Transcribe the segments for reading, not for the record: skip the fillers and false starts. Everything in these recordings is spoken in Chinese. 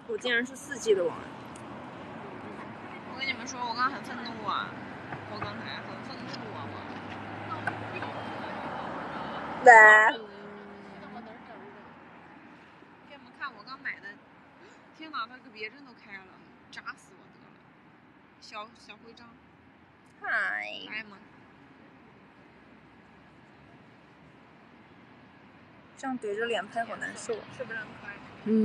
我竟然是4G 的网。 我跟你们说，我刚很愤怒啊！我刚才很愤怒啊！ 来， 给你们看我刚买的，天哪，它可别针都开了，扎死我得了！小徽章。 嗨。 来嘛。 这样怼着脸拍好难受。 是不是很可爱？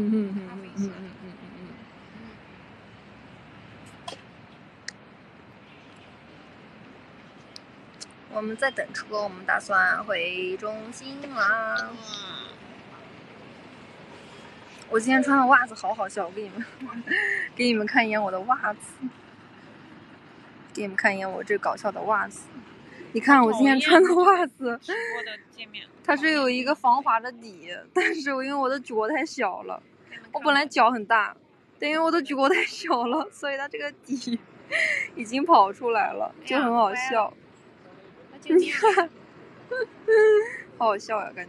我们在等车，我们打算回中心啦。我今天穿的袜子好好笑，我给你们看一眼我的袜子，给你们看一眼我这搞笑的袜子。你看我今天穿的袜子，它是有一个防滑的底，但是因为我的脚太小了，我本来脚很大，但因为我的脚太小了，所以它这个底已经跑出来了，就很好笑。你看，好好笑呀，感觉。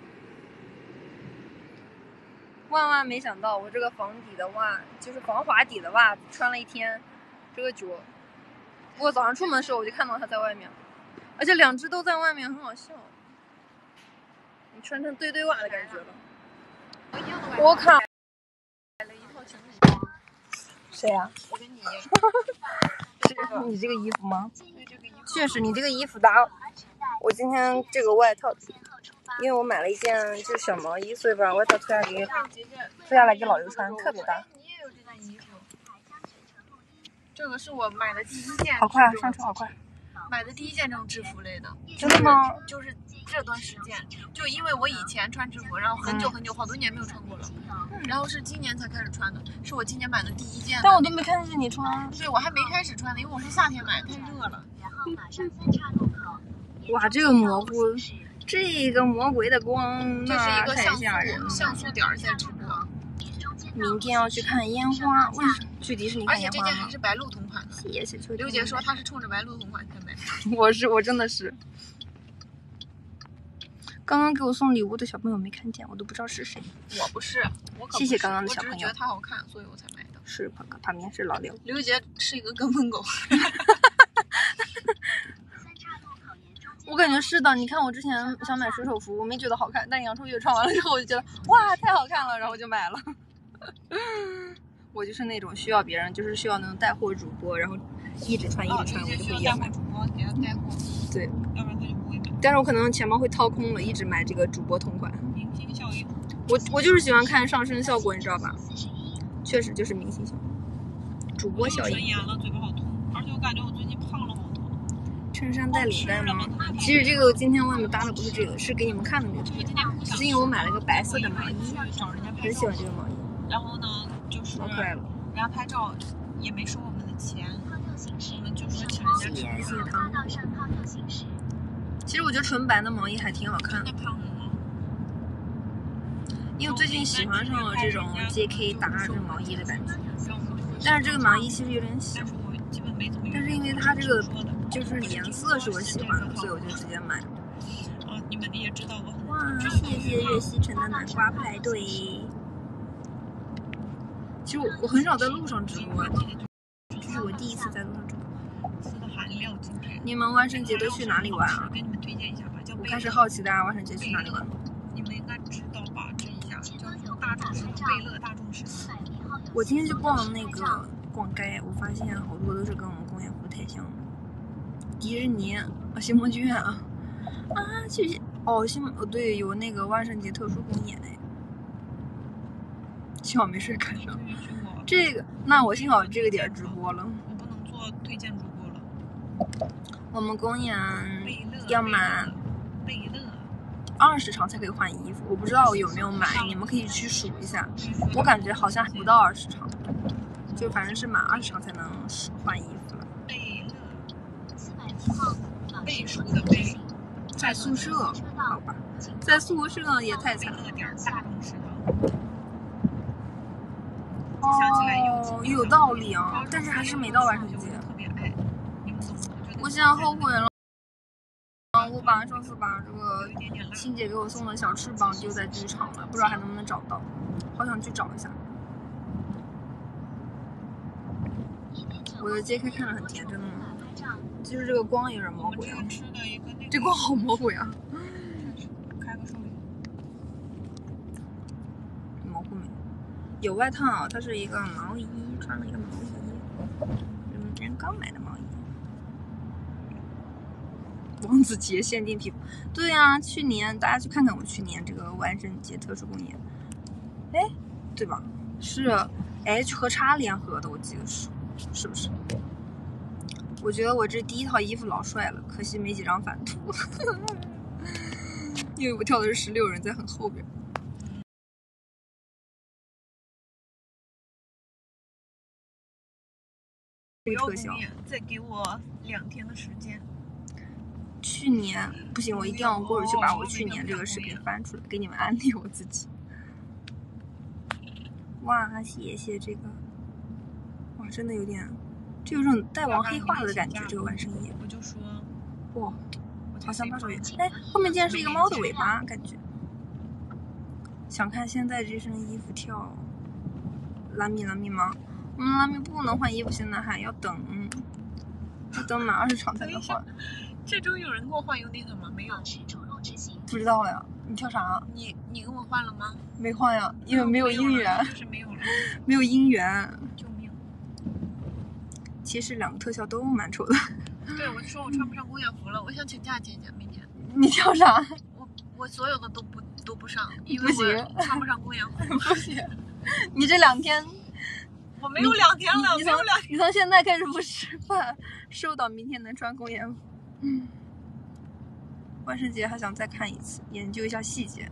万万没想到，我这个防滑底的袜子穿了一天，这个脚。不过早上出门的时候我就看到它在外面，而且2只都在外面，很好笑。你穿成堆堆袜的感觉了。我靠！ 买了一套情侣装。 谁呀？ 我跟你。 是你这个衣服吗？确实，你这个衣服搭我今天这个外套，因为我买了一件就是小毛衣，所以把外套脱下来给老刘穿，特别搭。 你也有这件衣服？这个是我买的第一件。 好快啊！上车好快。 买的第一件这种制服类的。 真的吗？ 就是这段时间，就因为我以前穿制服，然后很久好多年没有穿过了，然后是今年才开始穿的，是我今年买的第一件。 但我都没看见你穿。 对，我还没开始穿呢，因为我是夏天买，太热了。 哇，这个模糊，这个魔鬼的光， 这是一个太吓人了。 像素点在直播。 明天要去看烟花，为什么去迪士尼看烟花吗？ 而且这件还是白鹿同款的。 谢谢秋。 刘姐说她是冲着白鹿同款才买的。 我真的是。刚刚给我送礼物的小朋友没看见，我都不知道是谁。 我不是， 谢谢刚刚的小朋友。 我只是觉得它好看，所以我才买的。 是旁边是老刘。 刘姐是一个跟风狗。 我感觉是的，你看我之前想买水手服，我没觉得好看，但杨超越穿完了之后，我就觉得哇太好看了，然后就买了。我就是那种需要别人，就是需要那种带货主播，然后一直穿，我就会要买。 主播给他带货。 对。 要不然他就不会买。 但是我可能钱包会掏空了，一直买这个主播同款。 明星效应。 我就是喜欢看上升效果，你知道吧？确实就是明星效应，主播效应。 唇炎了，嘴巴好痛，而且我感觉我最近胖了好多。 衬衫带领带吗？其实这个今天外面搭的不是这个，是给你们看的那个图片。是因为我买了个白色的毛衣，很喜欢这个毛衣。 然后呢，就是好可爱了。 人家拍照也没收我们的钱，我们就说请人家谢谢糖。其实我觉得纯白的毛衣还挺好看的。因为我最近喜欢上了这种 JK 搭着毛衣的感觉，但是这个毛衣其实有点小，但是因为它这个就是颜色是我喜欢的，所以我就直接买了。 你们也知道我。 哇，谢谢岳西城的南瓜派对。其实我很少在路上直播，这是我第一次在路上直播。你们万圣节都去哪里玩啊？ 给你们推荐一下吧， 我开始好奇大家万圣节去哪里玩了。 你们应该知道吧？这一下叫什么大众食堂，贝乐大众食堂。 我今天去逛那个逛街，我发现好多都是跟我们工业湖太像的。迪士尼啊，星梦剧院啊，谢谢对，有那个万圣节特殊公演哎。幸好没事赶上。这个，那我幸好这个点直播了。 我不能做推荐主播了。 我们公演要满20场才可以换衣服，我不知道有没有买，你们可以去数一下。我感觉好像还不到20场，就反正是满20场才能换衣服了。 倍数的倍， 在宿舍，好吧，在宿舍也太惨了。哦，有道理啊，但是还是没到万圣节。我现在后悔了，我上次把这个欣姐给我送的小翅膀丢在剧场了，不知道还能不能找到，好想去找一下。 我的 JK 看着很甜，真的吗？就是这个光有点魔鬼啊！ 吃的一个那个这光好魔鬼啊！ 开个手里。 蘑菇没有外套，它是一个毛衣，穿了一个毛衣，人刚买的毛衣。王子节限定皮肤，对啊，去年大家去看看我去年这个万圣节特殊公演，哎，对吧？是 H 和叉联合的，我记得是不是？我觉得我这第一套衣服老帅了，可惜没几张反图，因为我跳的是16人，在很后边。这个特效， 再给我2天的时间。 去年不行，我一定要过会儿去把我去年这个视频翻出来，给你们安利我自己。哇，谢谢这个，哇，真的有点，这有种带往黑化了的感觉。这个万圣夜， 我就说， 哇，好像8少元。哎，后面竟然是一个猫的尾巴，感觉。想看现在这身衣服跳拉米吗？拉米不能换衣服，现在还要等，要等满20场才能换。 这周有人给我换 Unit 吗？没有。 不知道呀，你跳啥？ 你给我换了吗？ 没换呀，因为没有姻缘。 就是没有了。 没有姻缘。 救命！ 其实2个特效都蛮丑的。 对，我就说我穿不上公园服了，我想请假见见明天。 你跳啥？ 我所有的都不上，因为我穿不上公园服。 不行，你这2天。 我没有2天了， 你从现在开始不吃饭，瘦到明天能穿公园服。万圣节还想再看一次，研究一下细节。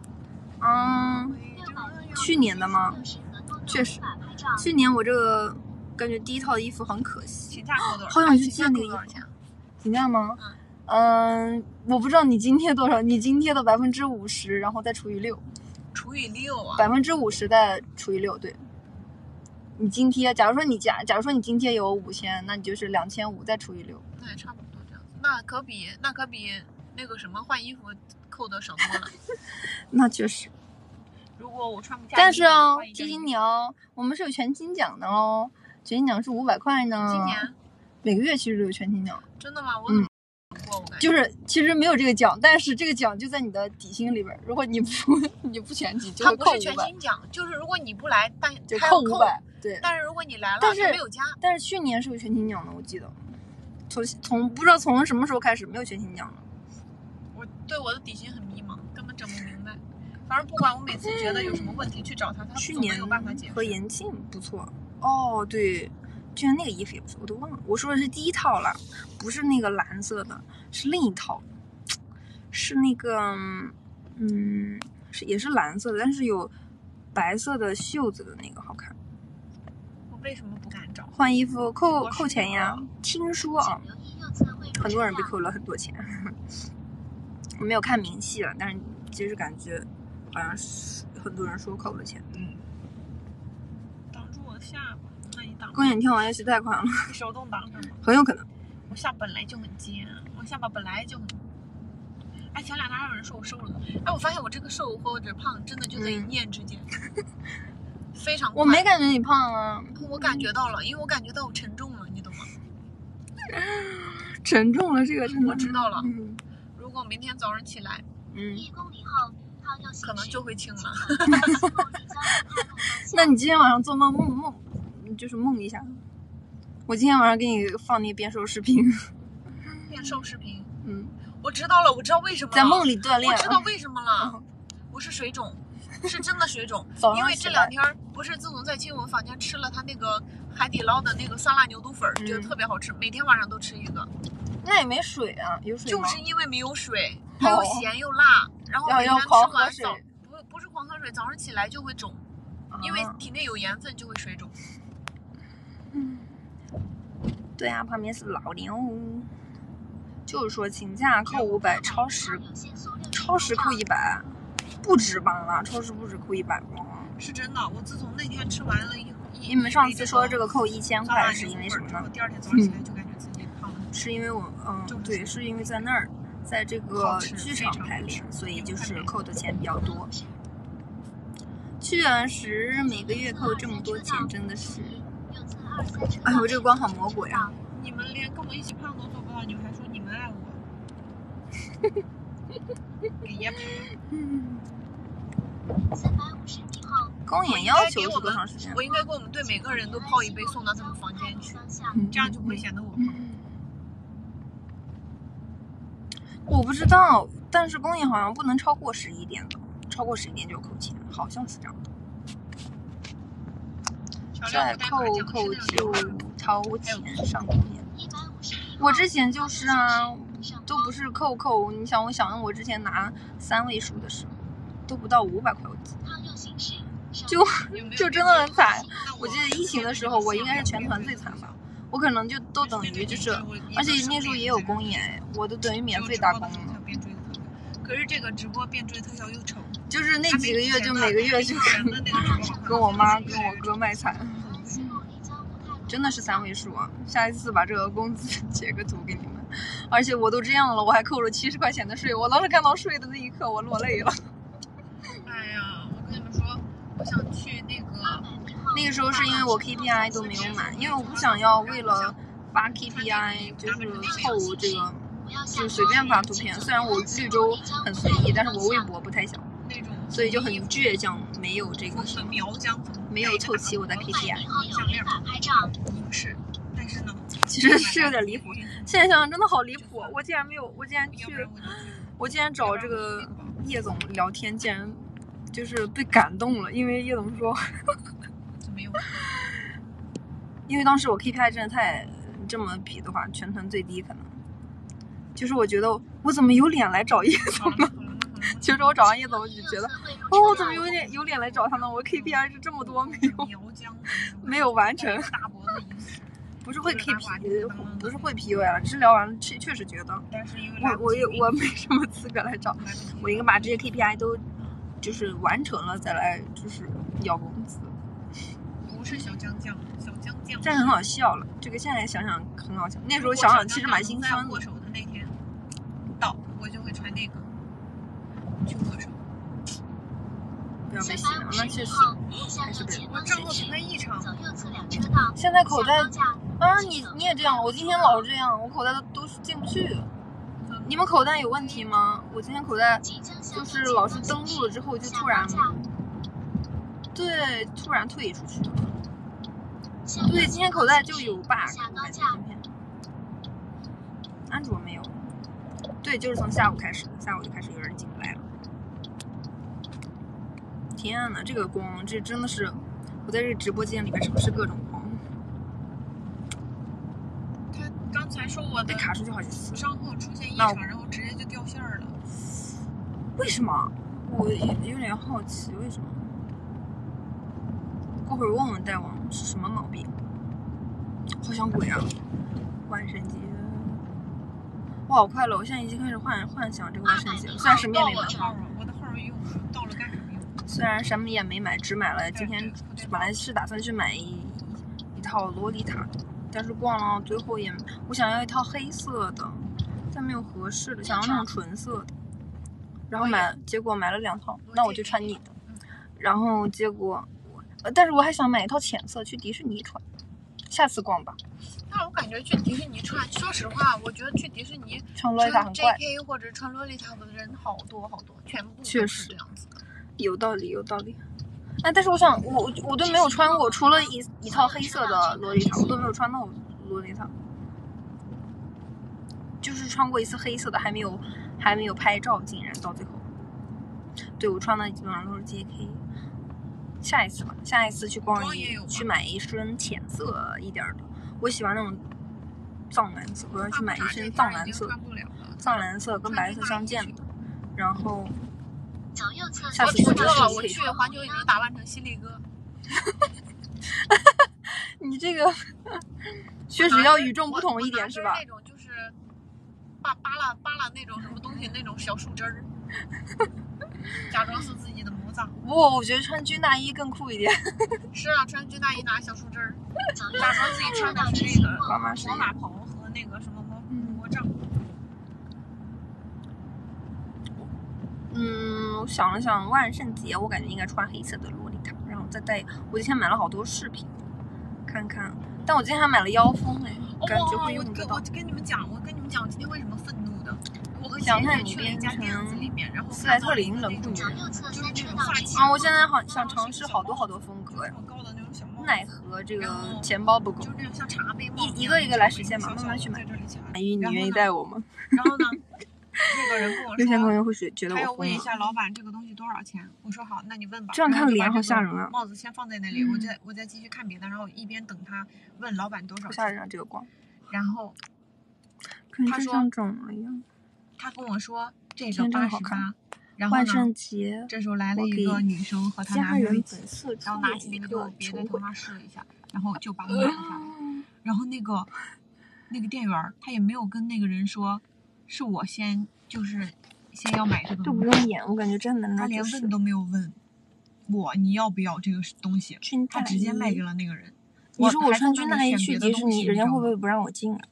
去年的吗？确实，去年我这个感觉第一套衣服很可惜。 请假扣多少？ 好想去借那个衣服。请假吗？我不知道你津贴多少，你津贴的50%，然后再除以6。 除以6啊 ？50%再除以6，对。你津贴，假如说你津贴有5000，那你就是2500再除以6。 那也差不多这样子。那可比那个什么换衣服扣的少多了。 那确实。 如果我穿不下， 但是提醒你我们是有全勤奖的全勤奖是500块呢。 今年每个月其实都有全勤奖。 真的吗？我怎么过？我感觉就是其实没有这个奖，但是这个奖就在你的底薪里边。如果你不全勤，就会扣500。 它不是全勤奖，就是如果你不来， 就扣500。对。 但是如果你来了， 但是没有加。 但是去年是有全勤奖的，我记得。从不知道从什么时候开始没有全勤奖了。 我对我的底薪很迷茫，根本整不明白。反正不管我每次觉得有什么问题去找他去年没有办法解释。 和延庆不错对，居然那个衣服也不错，我都忘了。我说的是第一套了，不是那个蓝色的，是另一套，是那个也是蓝色的，但是有白色的袖子的那个好看。 我为什么不敢找？ 换衣服扣钱呀？听说很多人被扣了很多钱。我没有看明细了，但是其实感觉好像是很多人说扣了钱。 挡住我的下巴，那你挡？ 公演跳完要去贷款了。 你手动挡上吗？ 很有可能。 我下巴本来就很尖，我下巴本来就很。哎，前2天还有人说我瘦了。哎，我发现我这个瘦或者胖真的就在一念之间。非常快。 我没感觉你胖啊。 我感觉到了，因为我感觉到我沉重了，你懂吗？ 沉重了，这个真的。 我知道了。如果明天早上起来 1公里后可能就会轻了。 那你今天晚上做梦就是梦一下。我今天晚上给你放那个变瘦视频。 变瘦视频？我知道了，我知道为什么了。 在梦里锻炼。 我知道为什么了。我是水肿，是真的水肿。因为这2天不是自从在进我房间吃了他那个海底捞的那个酸辣牛肚粉，觉得特别好吃，每天晚上都吃一个。 那也没水啊，有水吗？ 就是因为没有水，它又咸又辣，然后每天吃完不是狂喝水，早上起来就会肿，因为体内有盐分就会水肿。 对啊，旁边是老牛。就是说请假扣500，超时扣100，不止吧？超时不止扣100吗？ 是真的，我自从那天吃完了你们上次说这个扣1000块是因为什么呢？ 第2天早上起来就感觉自己胖了。 是因为我对，是因为在那儿，在这个剧场排练，所以就是扣的钱比较多。去完时每个月扣这么多钱，真的是哎呦，这个光好魔鬼啊！ 你们连跟我一起胖都做不到，你们还说你们爱我？给爷拍。 公演要求是多长时间？ 我应该给我们队每个人都泡一杯，送到他们房间去，这样就不会显得我胖。 我不知道，但是公演好像不能超过11点的，超过11点就扣钱，好像是这样的。再扣就掏钱上公演。我之前就是啊，都不是扣，你想，我想我之前拿3位数的时候，都不到500块，我记得，就真的很惨。我记得疫情的时候，我应该是全团最惨吧。我可能就都等于就是，而且那时候也有公演，我都等于免费打工了。 可是这个直播变追特效又丑， 就是那几个月就每个月就跟我妈跟我哥卖惨，真的是3位数啊！下一次把这个工资截个图给你们。而且我都这样了，我还扣了70块钱的税，我当时看到税的那一刻，我落泪了。 哎呀，我跟你们说，我想去那个时候是因为我 KPI 都没有满，因为我不想要为了发 KPI 就是凑这个，就随便发图片。虽然我绿洲很随意，但是我微博不太小，所以就很倔强，没有这个没有凑齐我的 KPI。 但是呢， 其实是有点离谱。现在想想真的好离谱，我竟然找这个叶总聊天，竟然就是被感动了，因为叶总说。因为当时我 KPI 真的太这么比的话，全团最低可能。就是我觉得我怎么有脸来找叶总呢？其实我找完叶总，我就觉得，我怎么有脸来找他呢？我 KPI 是这么多没有完成。不是会 KPI， 不是会 PUA 了，只是聊完了确实觉得，我没什么资格来找，我应该把这些 KPI 都就是完成了再来就是要工资。 不是小将， 这很好笑了。这个现在想想很好笑，那时候想想其实蛮心酸的。 握手的那天到，我就会穿那个去握手。 不要被洗了，那确实还是被。 我账号存在异常。 现在口袋啊，你也这样？我今天老是这样，我口袋都进不去。你们口袋有问题吗？我今天口袋就是老是登录了之后就突然退出去了。对，今天口袋就有 bug， 我感觉今天。安卓没有。对，就是从下午开始的，下午就开始有人进来了。天呐，这个光，这真的是我在这个直播间里面尝试各种光。 他刚才说我的卡出去好几次， 账号出现异常，然后直接就掉线了。 为什么？我有点好奇，为什么？过会儿问问大王是什么毛病。好像鬼啊！万圣节，我好快乐！我现在已经开始幻想这个万圣节了。虽然什么也没买， 我的号用到了干什么用？ 虽然什么也没买，只买了今天本来是打算去买一套洛丽塔，但是逛了最后也我想要一套黑色的，但没有合适的，想要那种纯色的。然后结果买了2套，那我就穿你的。然后结果但是我还想买一套浅色去迪士尼穿，下次逛吧。 但我感觉去迪士尼穿，说实话，我觉得去迪士尼穿洛丽塔很怪 ，JK 或者穿洛丽塔的人好多，全部确实这样子。 有道理。哎，但是我想，我都没有穿过，除了一套黑色的洛丽塔，我都没有穿到洛丽塔，就是穿过一次黑色的，还没有拍照，竟然到最后。对，我穿的基本上都是 JK。下一次吧，下一次去逛去买一身浅色一点的，我喜欢那种藏蓝色，我要去买一身藏蓝色跟白色相间的，然后下次我知道了，我去环球影城打扮成犀利哥。 你这个确实要与众不同一点是吧？ 那种就是扒拉那种什么东西，那种小树枝儿，假装是自己的魔杖。 不过我觉得穿军大衣更酷一点。 是啊，穿军大衣拿小树枝儿，假装自己穿的是那个黄马袍和那个什么魔杖。 我想了想，万圣节我感觉应该穿黑色的洛丽塔，然后再戴。我今天买了好多饰品， 看看。但我今天还买了腰封哎，感觉会用得到。 我跟你们讲，我今天为什么愤怒的？我和姐姐去了一家店子里面，然后斯莱特林冷酷女人， 就是那种发髻啊！我现在好想尝试好多风格呀。 高的那种小帽， 奈何这个钱包不够， 就是那种像茶杯帽， 一个一个来实现嘛，慢慢去买。阿姨，你愿意带我吗？ 然后呢，那个人跟我说， 六千公园会觉得我疯了。 他要问一下老板这个东西多少钱？我说好，那你问吧。 这样看脸好吓人啊！ 帽子先放在那里，我再继续看别的，然后一边等他问老板多少钱。 吓人啊，这个光。 然后他说像肿了一样。 他跟我说这个88，然后万圣节， 这时候来了一个女生和她男朋友一起，然后拿起那个给我别的头发试了一下，然后就把它买下来。然后那个店员他也没有跟那个人说，是我先要买这个东西， 都不用演，我感觉真的他连问都没有问你要不要这个东西，他直接卖给了那个人。 你说我穿军大衣去迪士尼，人家会不会不让我进啊？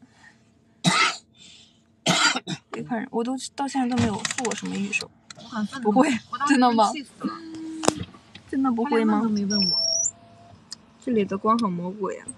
别看人，我都到现在都没有付过什么预售。 我很愤怒，不会，真的吗？真的不会吗？ 都没问我。 这里的光好魔鬼啊！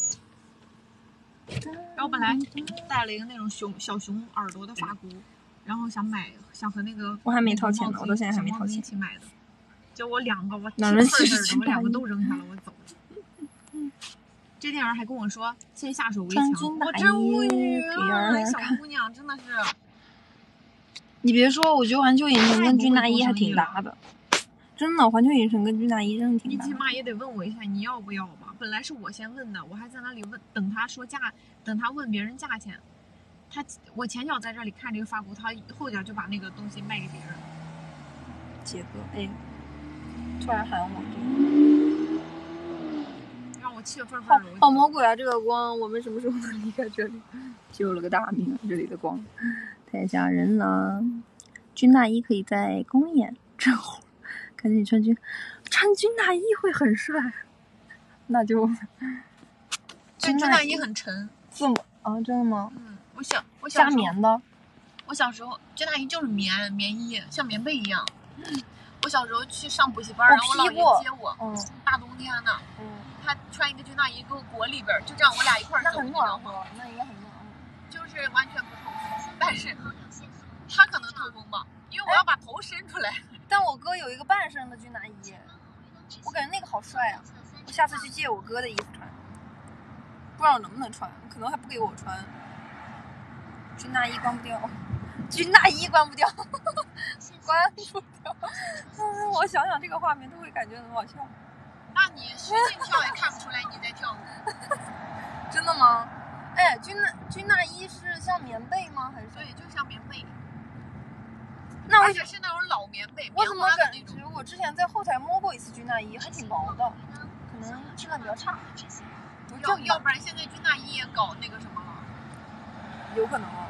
然后本来带了一个那种小熊耳朵的发箍，然后想和那个我还没掏钱呢，我到现在还没掏钱。 一起买的，就我两个，我哪能气死我两个都扔下了，我走了。这店员还跟我说先下手为强，我真无语了。小姑娘真的是， 你别说，我觉得环球影城跟军大衣还挺搭的，真的，环球影城跟军大衣真的挺搭的。 你起码也得问我一下你要不要吧。本来是我先问的，我还在那里问，等他说价，等他问别人价钱。我前脚在这里看这个发箍，他后脚就把那个东西卖给别人。 杰哥，哎，突然喊我， 让我气得愤愤的。 好魔鬼啊！这个光，我们什么时候能离开这里？救了个大命，这里的光太吓人了。军大衣可以在公演，真好。感觉你穿军大衣会很帅，那就。 军大衣很沉。 这么啊？真的吗？ 嗯，我小加棉的。 我小时候军大衣就是棉衣，像棉被一样。我小时候去上补习班，然后我姥爷接我，大冬天的，他穿一个军大衣给我裹里边，就这样我俩一块儿走。 那很暖和，那应该很暖和。 就是完全不透风，但是他可能透风吧，因为我要把头伸出来。 但我哥有一个半身的军大衣，我感觉那个好帅啊！我下次去借我哥的衣服穿，不知道能不能穿，可能还不给我穿。军大衣关不掉，军大衣关不掉，关不掉。我想想这个画面都会感觉很好笑。 那你使劲跳也看不出来你在跳舞。 真的吗？哎，军大衣是像棉被吗？还是？ 对，就像棉被。 那而且是那种老棉被， 我怎么感觉我之前在后台摸过一次军大衣，还挺薄的，可能质量比较差。 要不然现在军大衣也搞那个什么了？ 有可能哦。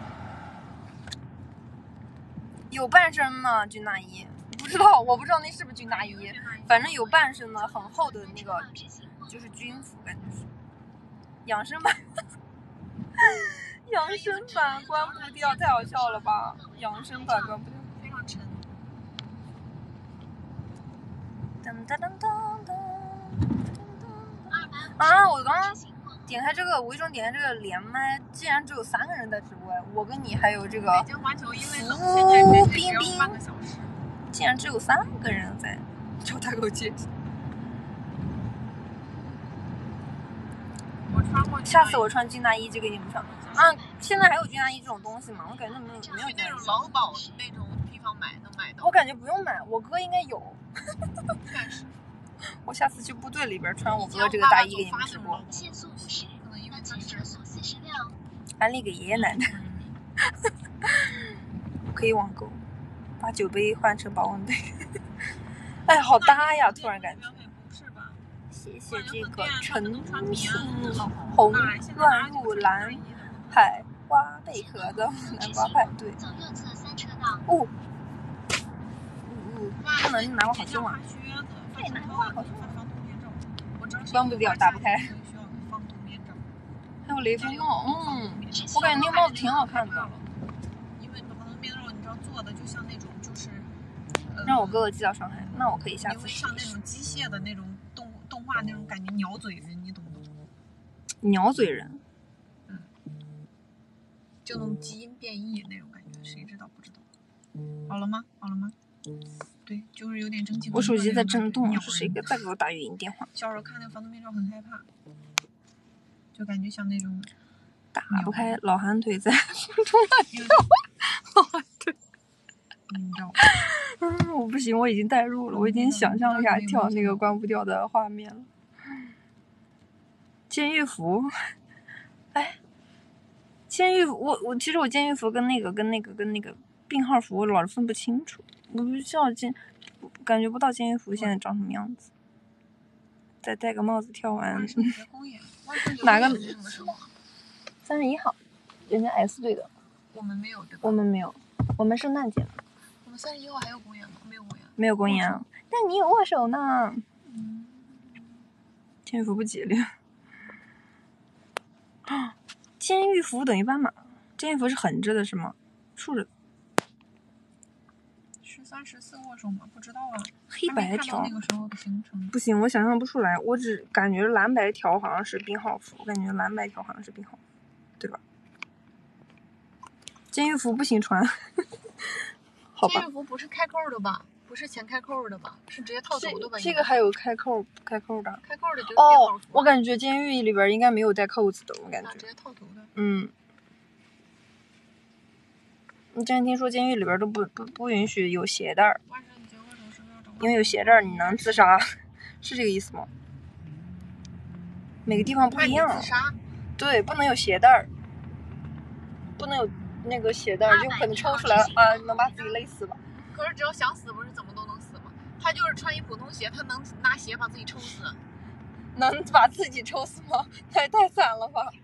有半身呢，军大衣，我不知道那是不是军大衣，反正有半身的，很厚的那个，就是军服，感觉是。养生版。养生版关不掉，太好笑了吧！养生版关不掉， 非常沉。 啊！我刚刚点开这个，无意中点开这个连麦，竟然只有3个人在直播，我跟你还有这个胡冰冰， 竟然只有3个人在，叫他给我接。下次我穿军大衣就给你们穿。现在还有军大衣这种东西吗？我感觉没有。 去那种劳保那种地方能买到。 我感觉不用买，我哥应该有。 但是， 我下次去部队里边穿我哥这个大衣给你们直播。安利给爷爷奶奶。可以网购，把酒杯换成保温杯。哎，好搭呀！突然感觉。谢谢这个陈庆红乱入蓝海花贝壳的南瓜派对。能拿我好凶啊！对，南瓜好凶啊！关不掉，打不开。还有雷锋帽，我感觉那个帽子挺好看的。 因为防毒面罩，你知道做的就像那种就是。 让我哥哥寄到上海，那我可以下次。 因为像那种机械的那种动画那种感觉鸟嘴人，你懂不懂？ 鸟嘴人。 就那种基因变异那种感觉，谁知道不知道？好了吗？对，就是有点蒸汽。 我手机在震动，是谁在给我打语音电话？ 小时候看那个防毒面罩很害怕，就感觉像那种打不开，老寒腿在风中乱跳，老寒腿。 你知道？ 我不行，我已经代入了，我已经想象了一下跳那个关不掉的画面了。监狱服，哎，监狱服，我其实我监狱服跟那个病号服我老是分不清楚，我不知道感觉不到监狱服现在长什么样子。再戴个帽子跳完。哪个？31号，人家 S 队的。 我们没有对吧？ 我们没有，我们圣诞节。 我们31号还有公演吗？没有公演。 没有公演啊，但你有握手呢。监狱服不吉利。监狱服等于斑马，监狱服是横着的是吗？竖着的。 13、14握手吗？不知道啊。 黑白条。 那个时候的行程。 不行，我想象不出来，我只感觉蓝白条好像是病号服，我感觉蓝白条好像是病号服，对吧？监狱服不行穿。好吧。 监狱服不是开扣的吧？不是前开扣的吧？是直接套头的吧？ 这个还有开扣的。 开扣的就是哦，我感觉监狱里边应该没有带扣子的，我感觉。 直接套头的。 你之前听说监狱里边都不允许有鞋带儿，因为有鞋带儿你能自杀，是这个意思吗？每个地方不一样。对，不能有鞋带儿，不能有那个鞋带儿，就可能抽出来啊，能把自己勒死吧。 可是只要想死，不是怎么都能死吗？他就是穿一普通鞋，他能拿鞋把自己抽死？ 能把自己抽死吗？太惨了吧！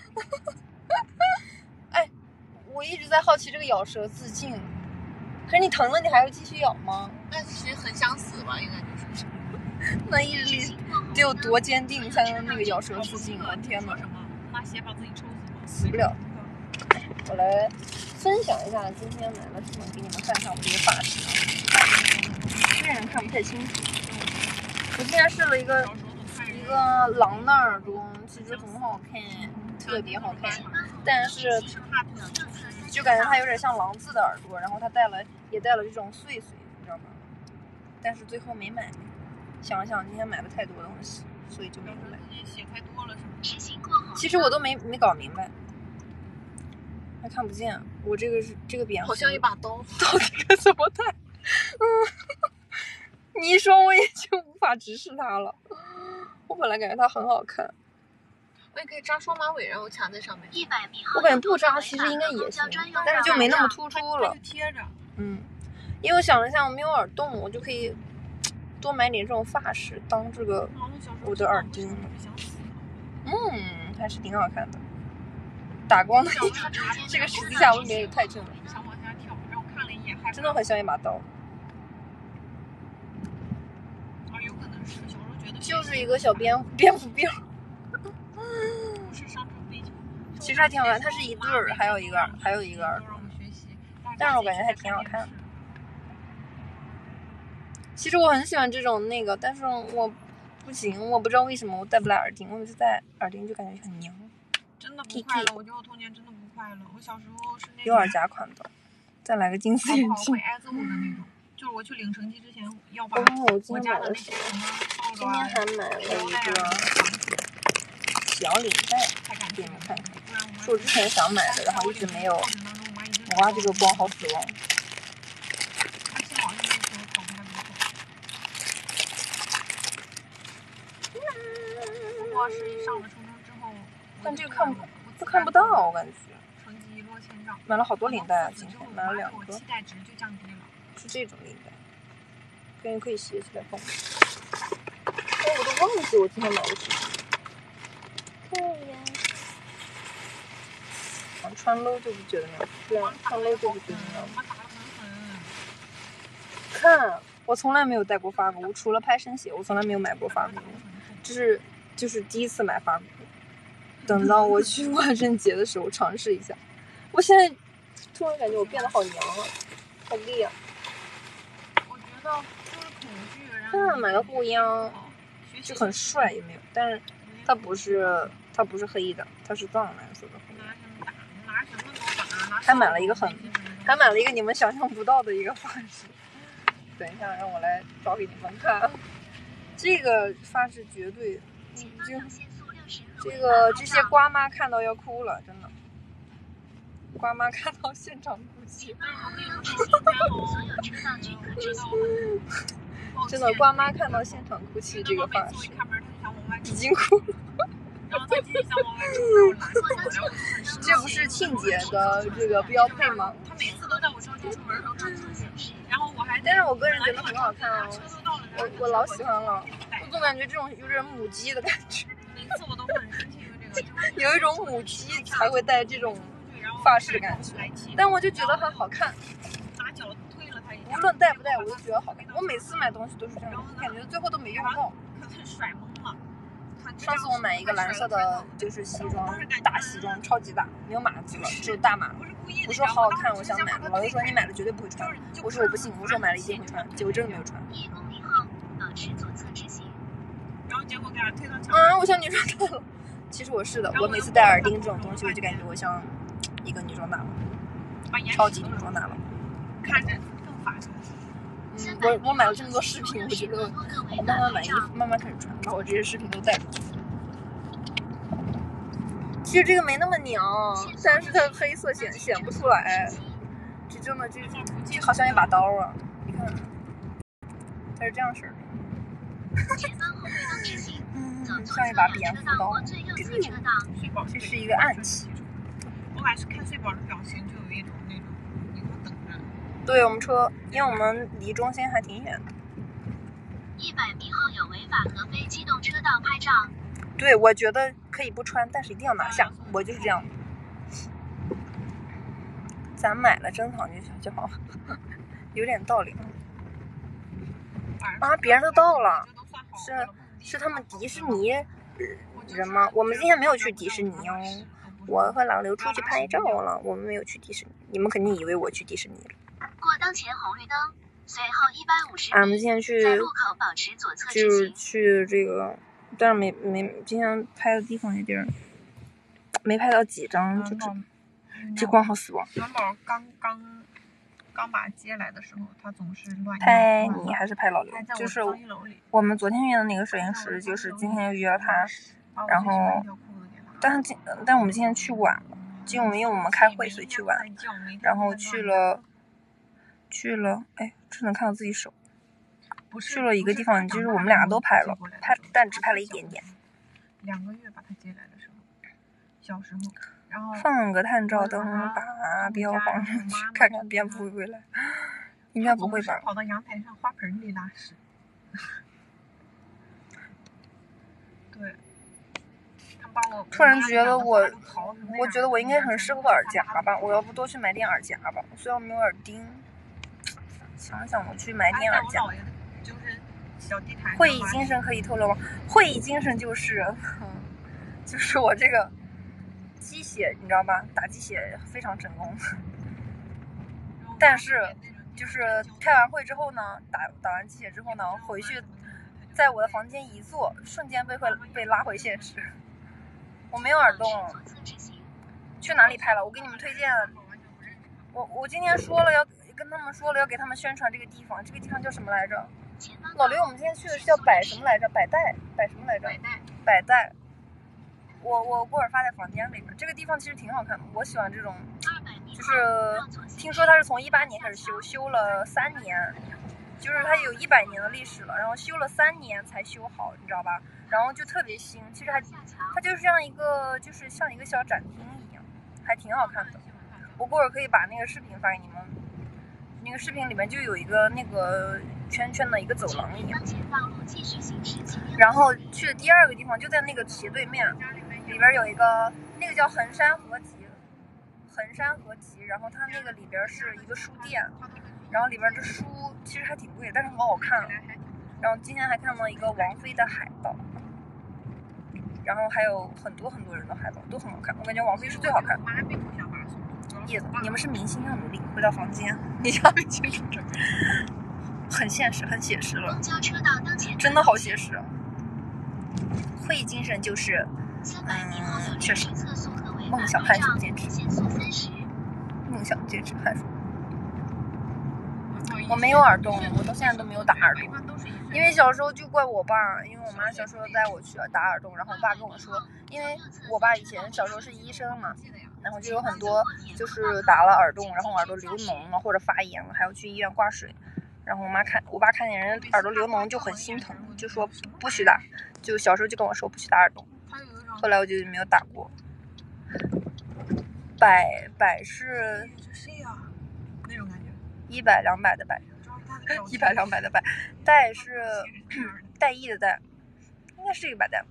哎，我一直在好奇这个咬舌自尽，可是你疼了，你还要继续咬吗？ 那其实很想死吧，应该就是。 那意志力得有多坚定才能那个咬舌自尽？我天哪！ 拿鞋把自己抽死吗？ 死不了。我来分享一下今天买了什么，给你们看看我这些发饰啊。虽然看不太清楚。我今天试了一个狼的耳朵，其实很好看，特别好看，但是就感觉它有点像狼字的耳朵，然后它也带了这种碎，你知道吗？但是最后没买。想了想，今天买了太多东西，所以就没买。 写太多了是吗？ 其实我都没搞明白，还看不见。我这个扁好像一把刀， 到底该怎么戴？你一说我也就无法直视它了。我本来感觉它很好看。 我也可以扎双马尾，然后卡在上面。 我感觉不扎其实应该也行，但是就没那么突出了。 贴着。 因为我想了一下，我没有耳洞，我就可以多买点这种发饰当这个我的耳钉。还是挺好看的。打光的这个十字架未免也太正了。 想往下跳，然后看了一眼， 真的很像一把刀。 有可能是小时候觉得就是一个小蝙蝠兵。 不是上阵飞球。 其实还挺好看，它是一对儿，还有一个耳朵。但是我感觉还挺好看的。其实我很喜欢这种那个，但是我不行，我不知道为什么我戴不来耳钉，我每次戴耳钉就感觉很娘。 真的不快乐，我觉得我童年真的不快乐。我小时候是那种有耳夹款的，再来个金丝眼镜。 会挨揍的那种，就是我去领成绩之前要把我家的那些什么，今天还买了一个小领带，给你们看看，是我之前想买的，然后一直没有。哇，这个光好死亡。 是上了初中之后， 但这个看不到，我感觉。 成绩一落千丈。 买了好多领带啊，今天买了2个。 期待值就降低了。 是这种领带，感觉可以斜起来放。我都忘记我今天买的是什么。穿 low 就不觉得那样，对啊，穿 low 就不觉得那样。看，我从来没有戴过发箍，除了拍生写，我从来没有买过发箍。就是第一次买发箍，等到我去万圣节的时候尝试一下。我现在突然感觉我变得好娘了，好厉啊！ 我觉得就是恐惧，然后买个护腰就很帅，有没有？但是它不是它不是黑的，它是藏蓝色的红。 拿什么都打， 还买了一个你们想象不到的一个发饰。等一下，让我来找给你们看。这个发饰绝对，这些瓜妈看到要哭了，真的。瓜妈看到现场哭泣。真的，瓜妈看到现场哭泣，这个发饰已经哭了。这不是庆姐的这个标配吗？ 他每次都在我车进出门的时候转侧显示，然后我还， 但是我个人觉得很好看哦，我老喜欢了，我总感觉这种有点母鸡的感觉。 每次我都会很生气这个， 有一种母鸡才会戴这种发饰的感觉，但我就觉得它好看。 拿脚推了它一下， 无论戴不戴，我都觉得好看。我每次买东西都是这样，感觉最后都没用到。 甩懵了。 上次我买一个蓝色的，就是西装，大西装，超级大，没有码子了，只有大码。我说好好看，我想买。老师说你买了绝对不会穿。我说我不信，我说我买了一定会穿，结果真的没有穿。 1公里后保持左侧直行，然后结果给他推到墙。 我像女装大佬。其实我是的，我每次戴耳钉这种东西，我就感觉我像一个女装大佬，超级女装大佬。 看着更法式。 我买了这么多饰品，我觉得我慢慢买衣服，慢慢开始穿，把我这些饰品都带出去。其实这个没那么娘，但是它黑色显不出来。这真的这好像一把刀啊！你看，它是这样式的。像一把蝙蝠刀。这是一个暗器。 我还是看睡宝的表情就有一种那种你给我等着。 对，我们车，因为我们离中心还挺远的。 100米后有违法和非机动车道拍照。 对，我觉得可以不穿，但是一定要拿下，我就是这样的。咱买了珍藏就好，有点道理。别人都到了，是他们迪士尼人吗？我们今天没有去迪士尼哦。我和老刘出去拍照了，我们没有去迪士尼。你们肯定以为我去迪士尼了。 过当前红绿灯，随后150米。 我们今天去， 在路口保持左侧直行。 就是去这个，但是没今天拍的地方有点没拍到几张，就这光好死亡。 暖宝刚把接来的时候，他总是乱拍你还是拍老刘？就是我们昨天约的那个摄影师，就是今天又约了他，然后但我们今天去晚了，因为我们开会所以去晚，然后去了，哎，只能看到自己手。去了一个地方，就是我们俩都拍了，但只拍了一点点。 2个月把他接来的时候，小时候，然后放个探照灯，把标放上去，看看蝙蝠会不会来。应该不会吧？ 跑到阳台上花盆里拉屎。对。 突然觉得我觉得我应该很适合耳夹吧，我要不多去买点耳夹吧，虽然没有耳钉。想想我去买点耳夹。会议精神可以透露吗？会议精神就是我这个鸡血，你知道吧？打鸡血非常成功。但是就是开完会之后呢，打完鸡血之后呢，回去在我的房间一坐，瞬间被拉回现实。我没有耳洞，去哪里拍了？我给你们推荐。我今天说了要跟他们说了要给他们宣传这个地方，这个地方叫什么来着？老刘，我们今天去的是叫百什么来着？百什么来着？百代。我过会儿发在房间里边。这个地方其实挺好看的，我喜欢这种，就是听说它是从18年开始修了3年，就是它有100年的历史了，然后修了3年才修好，你知道吧？然后就特别新，其实它就是像一个小展厅一样，还挺好看的。我过会儿可以把那个视频发给你们，那个视频里面就有一个那个圈圈的一个走廊一样。然后去的第2个地方就在那个斜对面，里边有一个那个叫衡山合集，然后它那个里边是一个书店，然后里边的书其实还挺贵，但是很好看。然后今天还看到一个王菲的海报，然后还有很多人的海报都很好看，我感觉王菲是最好看的。叶子，你们是明星要努力，回到房间，你要清楚这，很现实，很写实了，真的好写实啊。会议精神就是， 确实，梦想汗水坚持，梦想坚持汗水。我没有耳洞，我到现在都没有打耳洞，因为小时候就怪我爸，因为我妈小时候带我去打耳洞，然后我爸跟我说，因为我爸以前小时候是医生嘛，然后就有很多就是打了耳洞，然后耳朵流脓了或者发炎了，还要去医院挂水。然后我爸看见人耳朵流脓就很心疼，就说不许打，就小时候就跟我说不许打耳洞。后来我就没有打过。百是那种感觉 100、200的百，100、200的百，代是代役的代，应该是一个百代，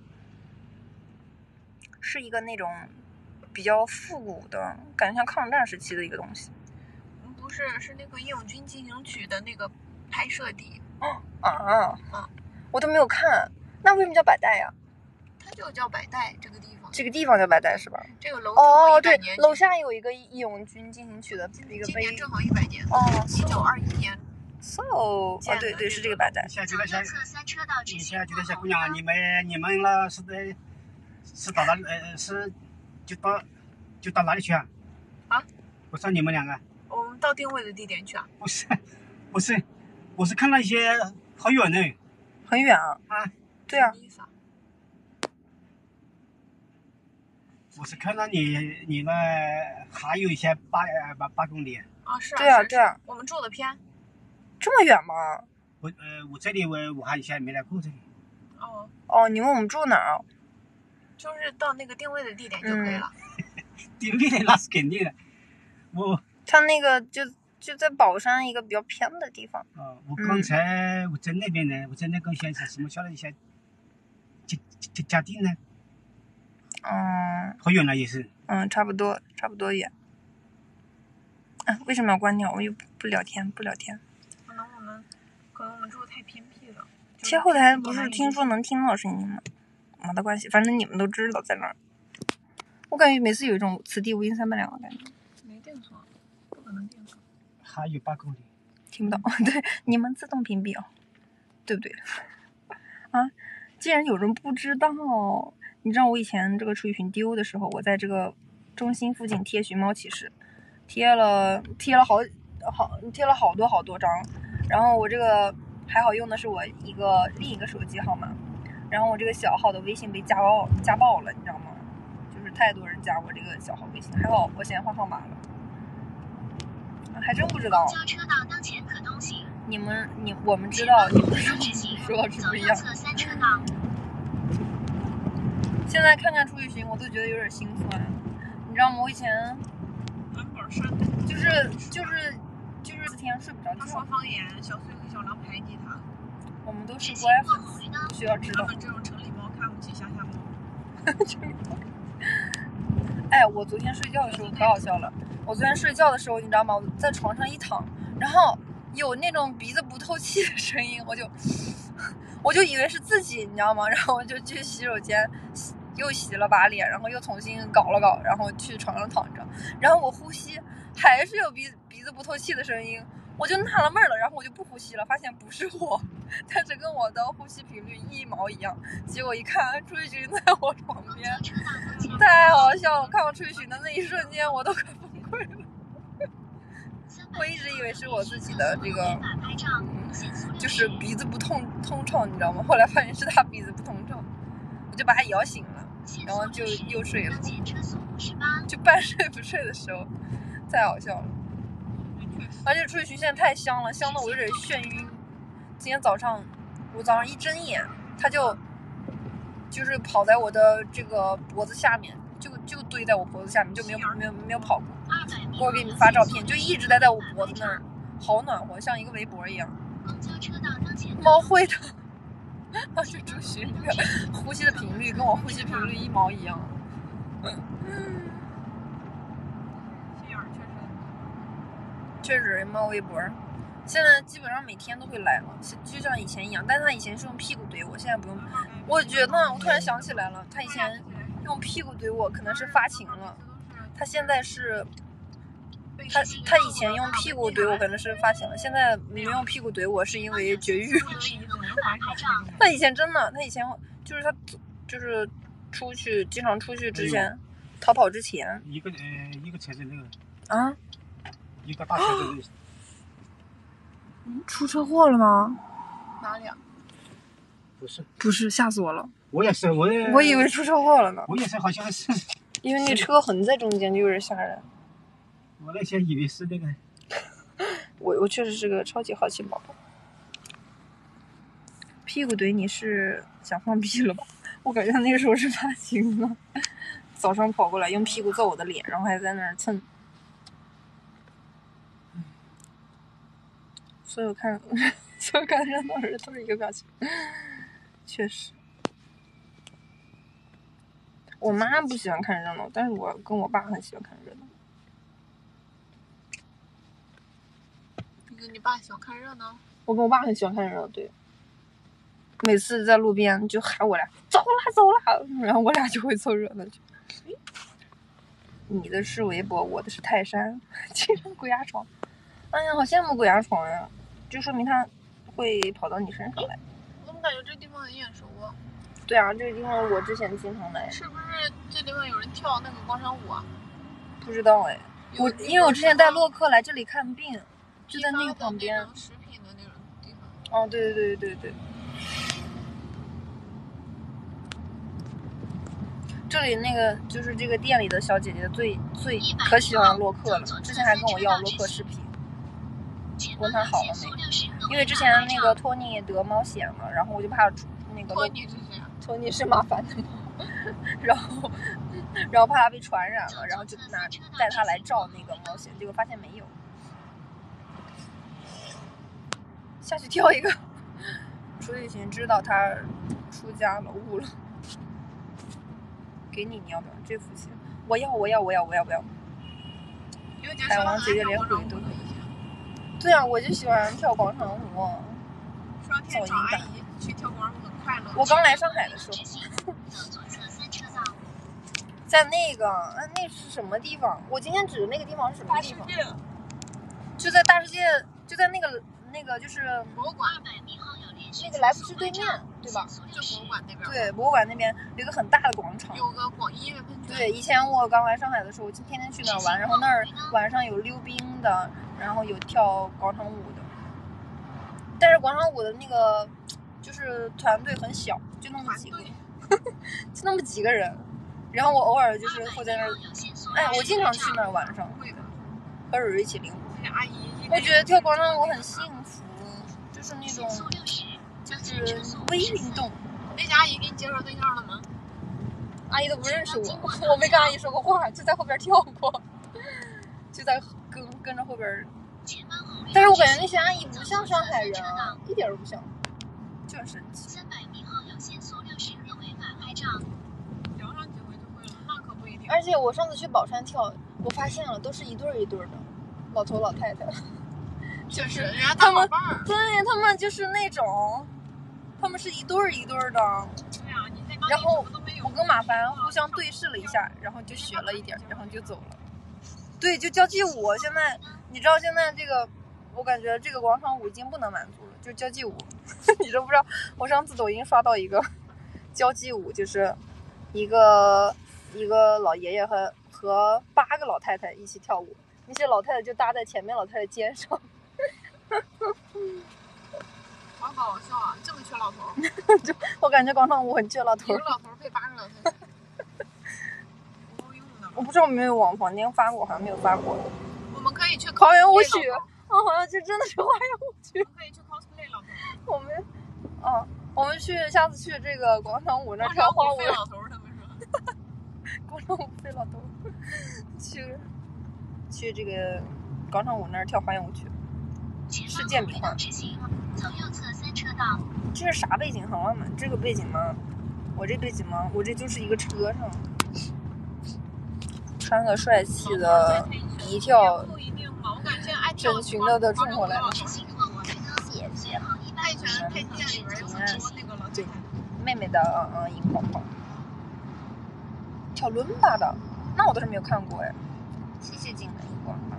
是一个那种比较复古的，感觉像抗战时期的一个东西。 不是，是那个《义勇军进行曲》的那个拍摄地。 我都没有看，那为什么叫百代呀？ 它就叫百代这个地方。 这个地方叫百代是吧？ 这个楼对，楼下有一个义勇军进行曲的一个碑， 今年正好100年。1921年。 对对，是这个百代。 小姑娘，你们呢是到哪里？就到哪里去啊？ 啊？ 我说你们两个。 我们到定位的地点去啊？ 不是，我是看到一些好远呢。 很远啊？对啊。 我是看到你呢，还有一些8公里。 是啊。 对啊。 我们住的偏。 这么远吗？ 我这里我还以前没来过这里。 你问我们住哪儿？ 就是到那个定位的地点就可以了。 定位的那是肯定的。 他那个就在宝山一个比较偏的地方。 我刚才我在那边呢，我在那个县什么下了一些嘉定呢。好远了也是。 差不多远。为什么要关掉？我又不聊天。 可能我们住的太偏僻了。 切后台不是听说能听到声音吗？没的关系，反正你们都知道在哪儿。我感觉每次有一种此地无银三百两的感觉。 没定错，不可能定错。 还有8公里。 听不到，对，你们自动屏蔽对不对？既然有人不知道，你知道我以前这个出去巡丢的时候，我在这个中心附近贴寻猫启事，贴了好多张，然后我这个还好用的是我另一个手机号码，然后我这个小号的微信被加爆了，你知道吗？就是太多人加我这个小号微信，还好我现在换号码了。还真不知道。我们知道，你们说是不一样。现在看出去巡，我都觉得有点心酸，你知道吗？我以前就是4天睡不着觉。 他说方言，小碎和小狼排挤他。 我们都是乖粉丝，不需要知道。 他们这种城里猫看不起乡下猫。 我昨天睡觉的时候可好笑了。我昨天睡觉的时候，你知道吗？我在床上一躺，然后有那种鼻子不透气的声音，我就以为是自己，你知道吗？然后我就去洗手间又洗了把脸，然后又重新搞了搞，然后去床上躺着，然后我呼吸还是有鼻子不透气的声音，我就纳了闷了，然后我就不呼吸了，发现不是我，但是跟我的呼吸频率一毛一样。结果一看，出去巡在我床边，太好笑了！看我出去巡的那一瞬间，我都快崩溃了。我一直以为是我自己的这个，就是鼻子不通畅，你知道吗？后来发现是他鼻子不通畅，我就把他摇醒了，然后就又睡了，就半睡不睡的时候，太好笑了。而且出去巡现在太香了，香的我有点眩晕。今天早上我早上一睁眼，它就是跑在我的这个脖子下面，就堆在我脖子下面，就没有跑过。我给你们发照片，就一直待在我脖子那儿，好暖和，像一个围脖一样。猫会的，它是出巡那个呼吸的频率跟我呼吸频率一毛一样。确实猫围脖，现在基本上每天都会来了，就像以前一样。但是他以前是用屁股怼我，现在不用。我觉得我突然想起来了，他以前用屁股怼我可能是发情了，他现在是他以前用屁股怼我可能是发情了，现在没用屁股怼我是因为绝育。他以前就是他就是经常出去之前逃跑之前。 一个车子那个。 啊？ 一个大车子。 出车祸了吗？ 哪里啊？ 不是，吓死我了。 我也是， 我以为出车祸了呢。 我也是，好像是。 因为那车横在中间，就有点吓人。 我那些以为是那个。 我确实是个超级好奇宝宝。屁股怼你是想放屁了吧？我感觉他那个时候是发情了。早上跑过来用屁股揍我的脸，然后还在那儿蹭。所有看热闹的人都是一个表情。确实。我妈不喜欢看热闹，但是我跟我爸很喜欢看热闹。 你跟你爸喜欢看热闹？ 我跟我爸很喜欢看热闹，对。每次在路边就喊我俩走啦，然后我俩就会凑热闹去。你的是围脖，我的是泰山，竟然鬼压床。哎呀，好羡慕鬼压床呀！就说明他会跑到你身上来。 我怎么感觉这地方很眼熟啊？ 对啊，这个地方我之前经常来。 是不是这地方有人跳那个广场舞啊？ 不知道哎，因为我之前带洛克来这里看病，就在那个旁边。 食品的那种地方。 哦，对。这里那个就是这个店里的小姐姐最可喜欢洛克了，之前还跟我要洛克视频，问他好了没？因为之前那个托尼得猫癣了，然后我就怕那个托尼是谁啊？ 托尼是马凡的猫，然后怕他被传染了，然后就带他来照那个猫癣，结果发现没有。下去跳一个，楚雨晴知道他出家了，悟了。给你要不要？这幅钱我要。海王节约连鬼都可以。对啊，我就喜欢跳广场舞。 双天找阿姨去跳广场舞很快乐。 我刚来上海的时候，在那是什么地方？我今天指的那个地方是什么地方？就在大世界，就在那个就是博物馆那个来福士对面，对吧？ 就博物馆那边。 对，博物馆那边有一个很大的广场， 有个音乐喷泉。 对，以前我刚来上海的时候，我就天天去那儿玩，然后那儿晚上有溜冰的，然后有跳广场舞的。但是广场舞的那个就是团队很小，就那么几个，就那么几个人。然后我偶尔就是会在那儿，哎，我经常去那儿晚上，和蕊蕊一起领舞。 阿姨， 我觉得跳广场舞很幸福，就是那种。就是微运动。 那家阿姨给你介绍对象了吗？ 阿姨都不认识我，我没跟阿姨说过话，就在后边跳过，就在跟着后边。但是我感觉那些阿姨不像上海人啊，一点都不像，就很神奇。 聊上几回就会了，那可不一定。 而且我上次去宝山跳，我发现了都是一对一对的，老头老太太。 就是人家他们， 对他们就是那种，他们是一对一对的。 对啊，你在然后我跟马凡互相对视了一下，然后就学了一点，然后就走了。对，就交际舞。现在你知道现在这个，我感觉这个广场舞已经不能满足了，就交际舞。你都不知道，我上次抖音刷到一个交际舞，就是一个老爷爷和8个老太太一起跳舞，那些老太太就搭在前面老太太肩上。 好搞笑啊！这么缺老头。 就我感觉广场舞很缺老头。 一个老头配8个老太太。不够用的。 我不知道有没有往房间发过，好像没有发过。 我们可以去花园舞曲。好像就真的是花园舞曲。 可以去 cosplay 老头。 我们下次去这个广场舞那跳花舞。 老头他们说。 广场舞费老头。去这个广场舞那儿跳花园舞曲。世界名画。 走右侧3车道。 这是啥背景好浪漫？这个背景吗？我这背景吗？我这就是一个车上，穿个帅气的一跳整裙的冲过来了。 泰拳配店里边有很多那个老姐妹妹的荧光棒，跳伦巴的，那我倒是没有看过哎。谢谢金的荧光棒。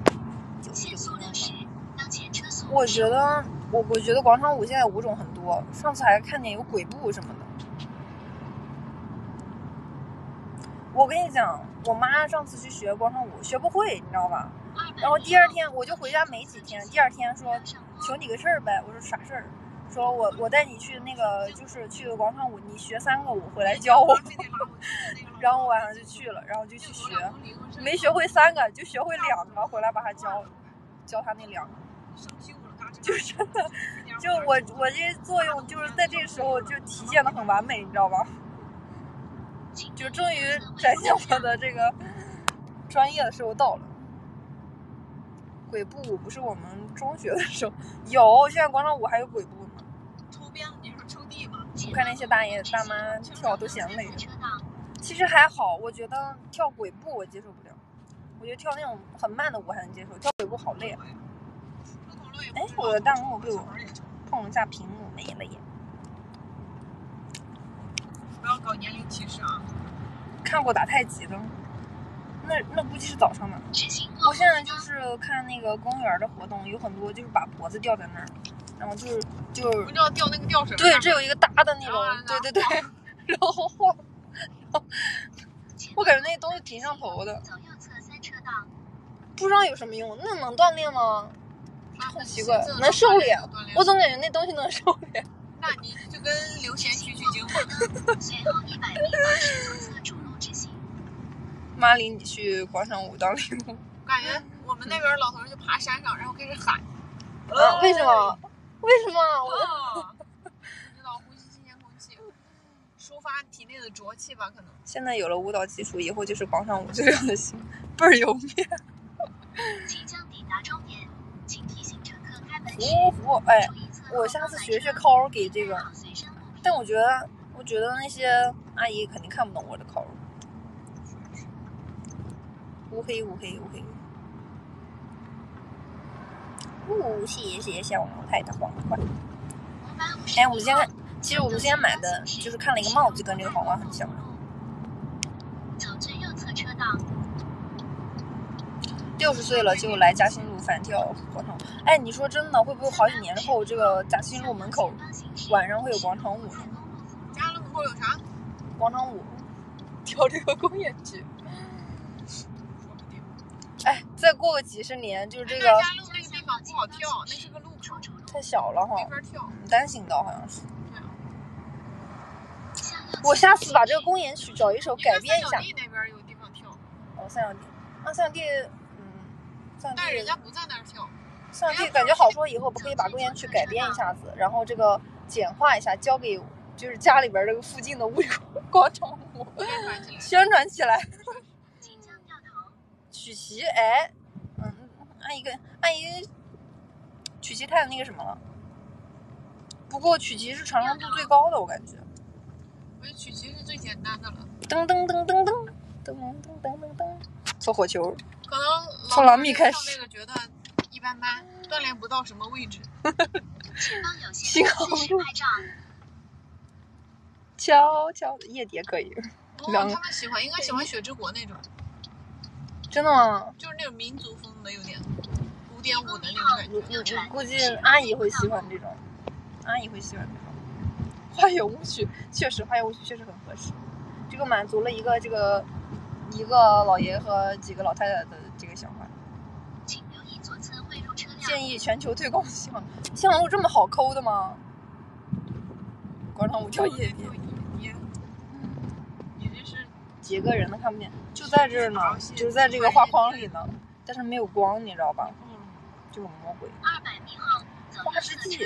我觉得广场舞现在舞种很多，上次还看见有鬼步什么的。 我跟你讲，我妈上次去学广场舞，学不会，你知道吧？然后第二天我就回家没几天，第二天说求你个事儿呗。我说啥事儿？说我带你去那个就是去个广场舞，你学3个舞回来教我。然后我晚上就去了，然后就去学，没学会3个，就学会2个，回来把他教他那2个。就真的，就我这作用就是在这个时候就体现的很完美，你知道吧？就终于展现我的这个专业的时候到了。鬼步舞不是我们中学的时候有，现在广场舞还有鬼步呢。 抽鞭，你说抽地吗？ 我看那些大爷大妈跳都嫌累。其实还好，我觉得跳鬼步我接受不了，我觉得跳那种很慢的舞还能接受，跳鬼步好累啊。哎，我的弹幕被我碰了一下屏幕没了耶。 不要搞年龄歧视啊！ 看过打太极的，那估计是早上的。我现在就是看那个公园的活动，有很多就是把脖子吊在那儿，然后就是不知道吊那个吊绳。 对，这有一个大的那种，对，然后晃，我感觉那东西挺上头的，不知道有什么用，那能锻炼吗？很奇怪，能瘦脸，我总感觉那东西能瘦脸。 那你就跟刘贤取经吧。 妈领你去广场舞当领舞。 感觉我们那边老头就爬山上，然后开始喊。 为什么？为什么？ 不知道，呼吸新鲜空气，抒发体内的浊气吧，可能。 现在有了舞蹈基础，以后就是广场舞最流行，倍儿有面。 即将抵达终点，请提醒乘客开门时。 哎，我下次学考给这个，但我觉得那些阿姨肯定看不懂我的考。乌黑。谢谢小老太的皇冠。哎，其实我们今天买的就是看了一个帽子，跟这个皇冠很像。 走至右侧车道。 60岁了就来嘉兴路反跳广场舞。哎，你说真的，会不会好几年后这个嘉兴路门口晚上会有广场舞呢？ 嘉兴路门口有啥？ 广场舞，跳这个公演剧。哎，再过个几十年，就是这个。 嘉兴路那个地方不好跳，那是个路口， 太小了哈， 没法跳。 单行道好像是。我下次把这个公演曲找一首改编一下。 三小地那边有地方跳。 哦，三小地，三小地， 但是人家不在那儿跳。 三小地感觉好说，以后不可以把公演曲改编一下子，然后这个简化一下，交给就是家里边这个附近的广场舞宣传起来。曲奇，哎，阿姨，曲奇太那个什么了。不过曲奇是传唱度最高的，我感觉。 我觉得曲奇是最简单的了。 噔，搓火球。 可能从老米开始。 那个觉得一般般，锻炼不到什么位置。 幸好悄悄的夜蝶可以。 他们应该喜欢雪之国那种。 真的吗？ 就是那种民族风的，有点古典舞的那种感觉。 估计阿姨会喜欢这种。花园舞曲确实，花园舞曲确实很合适。这个满足了一个老爷和几个老太太的这个想法。 请留意左侧汇入车辆。 建议全球推广西航路这么好抠的吗？广场舞跳夜蝶。 你这是几个人都看不见，就在这儿呢，就是在这个画框里呢，但是没有光，你知道吧？就很魔鬼。 200米后走花之祭。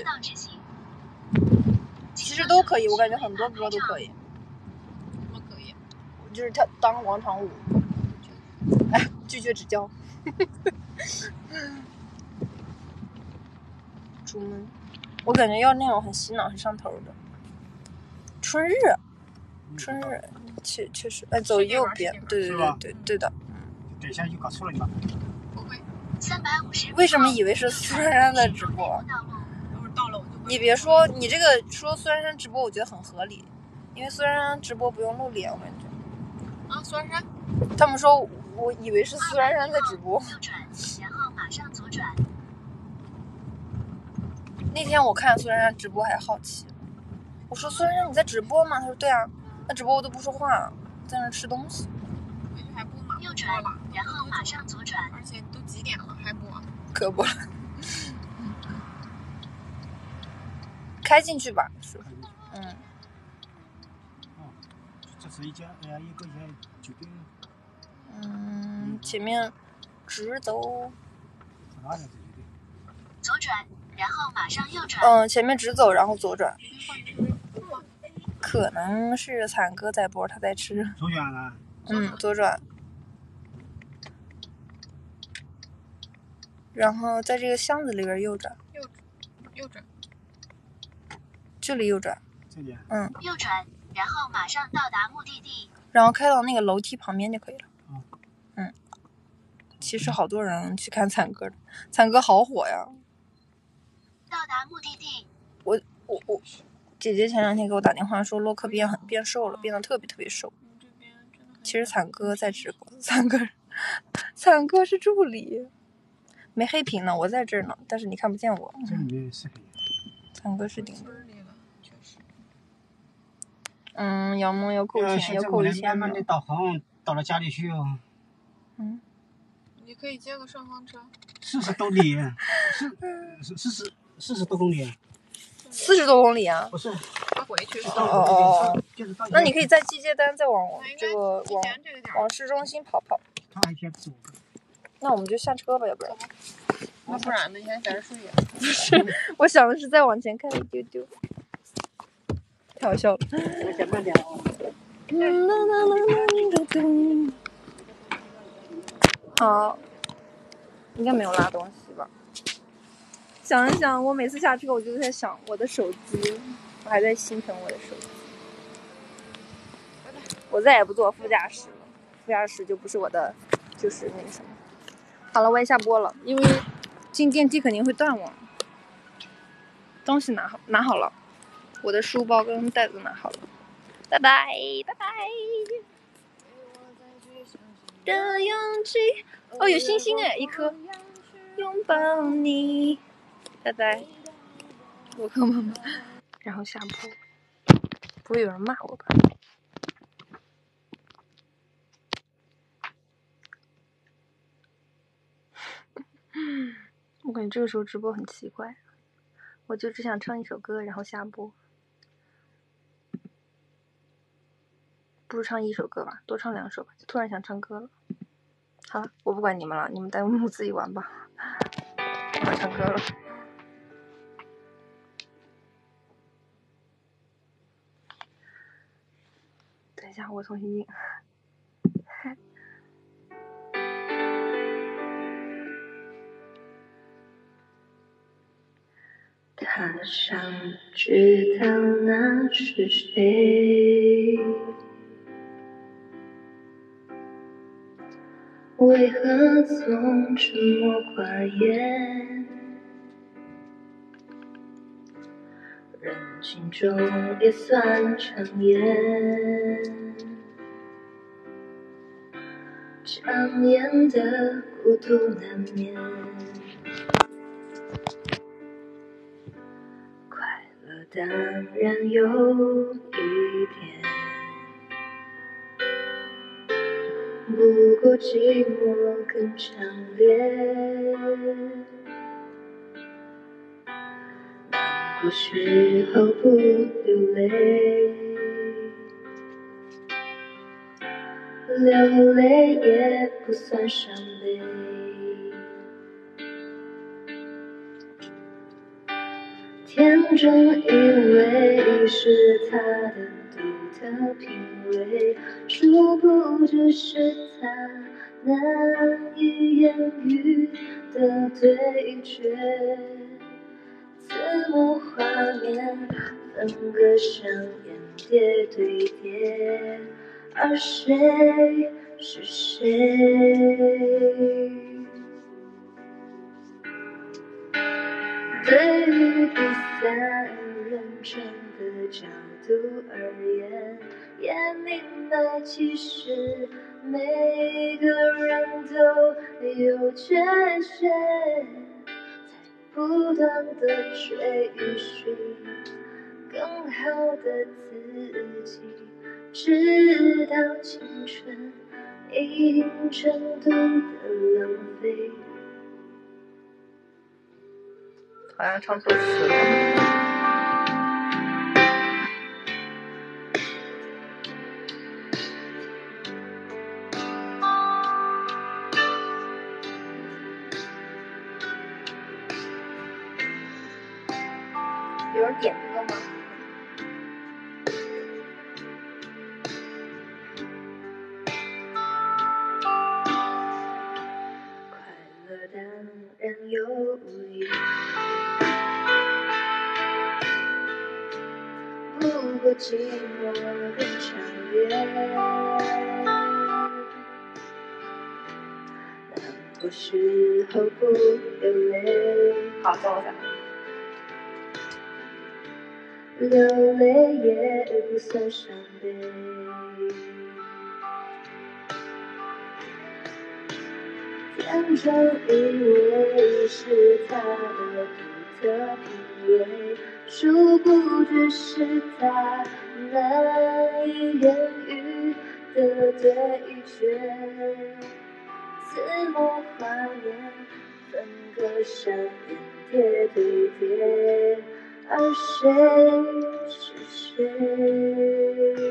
其实都可以，我感觉很多歌都可以。 什么可以？ 就是他当广场舞。哎，拒绝指教。出门，我感觉要那种很洗脑、很上头的。春日，确实，哎，走右边，对的。 等一下就搞错了你吧？ 不会。 为什么以为是苏珊珊在直播？你别说，你这个说苏珊珊直播，我觉得很合理，因为苏珊珊直播不用露脸，我感觉。 啊，苏珊珊？ 他们说，我以为是苏珊珊在直播。 右转，然后马上左转。 那天我看苏珊珊直播还好奇，我说苏珊珊你在直播吗？他说对啊，那直播我都不说话，在那吃东西。 回去还播吗？ 右转，然后马上左转。 而且都几点了还播？ 可不。开进去吧，是。 这是一个酒店。 前面直走。 左转，然后马上右转。 前面直走，然后左转。可能是惨哥在播，他在吃。 左转啊。 左转。然后在这个箱子里边右转。 右转。 这里右转。 这里。 右转，然后马上到达目的地。 然后开到那个楼梯旁边就可以了。其实好多人去看惨哥的，惨哥好火呀。 到达目的地。 我姐姐前2天给我打电话说洛克变瘦了，变得特别瘦。其实惨哥在直播，惨哥是助理，没黑屏呢，我在这儿呢，但是你看不见我。 这里面是黑。 惨哥是顶的。要么要扣钱，要扣1000。 慢慢的导航到了家里去哦。 你可以接个顺风车。 40多里，40多公里。 40多公里啊？ 不是， 他回去是。 那你可以在季接单再往这个往市中心跑。 他还先走。 那我们就下车吧，要不然。 那不然呢？你还在这睡呀？ 不是，我想的是再往前开一丢丢。太好笑了。 我先慢点哦。 好，应该没有拉东西吧？想一想，我每次下车我就在想我的手机，我还在心疼我的手机。我再也不坐副驾驶了，副驾驶就不是我的，就是那个什么。好了，我也下播了，因为进电梯肯定会断网。东西拿好了，我的书包跟袋子拿好了。拜拜。的勇气，有星星哎，一颗。拥抱你，拜拜。我和妈妈，然后下播，不会有人骂我吧？我感觉这个时候直播很奇怪，我就只想唱一首歌，然后下播。不如唱1首歌吧，多唱2首吧，就突然想唱歌了。好了，我不管你们了，你们弹幕自己玩吧。我要唱歌了。等一下，我重新印。他想知道那是谁，为何总沉默寡言，人群中也算抢眼，强颜的孤独难免，快乐当然有一点，不过寂寞更强烈，难过时候不流泪，流泪也不算伤悲，天真以为是他的独特品味，殊不知是他难以言喻的对决，字幕画面分割上演叠对叠，而谁是谁？对于第三人称的角度而言，也明白其实每个人都有缺陷，在不断地追寻更好的自己，直到青春一定程度的浪费。好像唱错词了。有人点歌吗？快乐当然有意，不过寂寞更强烈。难过时候不流泪。好，等我一下。流泪也不算伤悲，天真以为是他的独特品味，殊不知是他难以言喻的对决。字幕画面分隔闪电贴对叠，而谁是谁？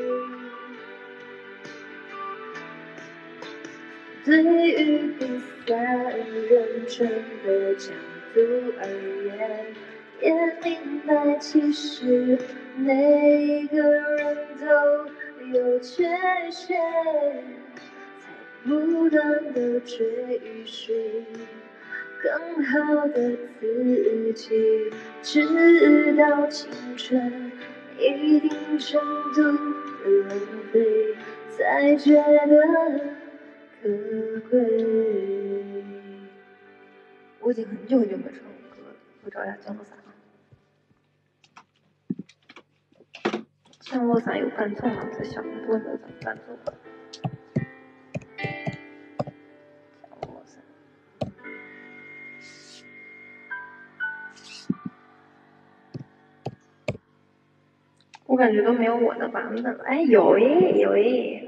对于比赛认真的角度而言，也明白其实每个人都有缺陷，才不断的追寻更好的自己，直到青春一定程度的浪费，才觉得可贵。我已经很久没唱歌了，我找一下降落伞。降落伞有伴奏吗？在想多有没有伴奏？降落伞。我感觉都没有我的版本了。哎，有诶，有诶。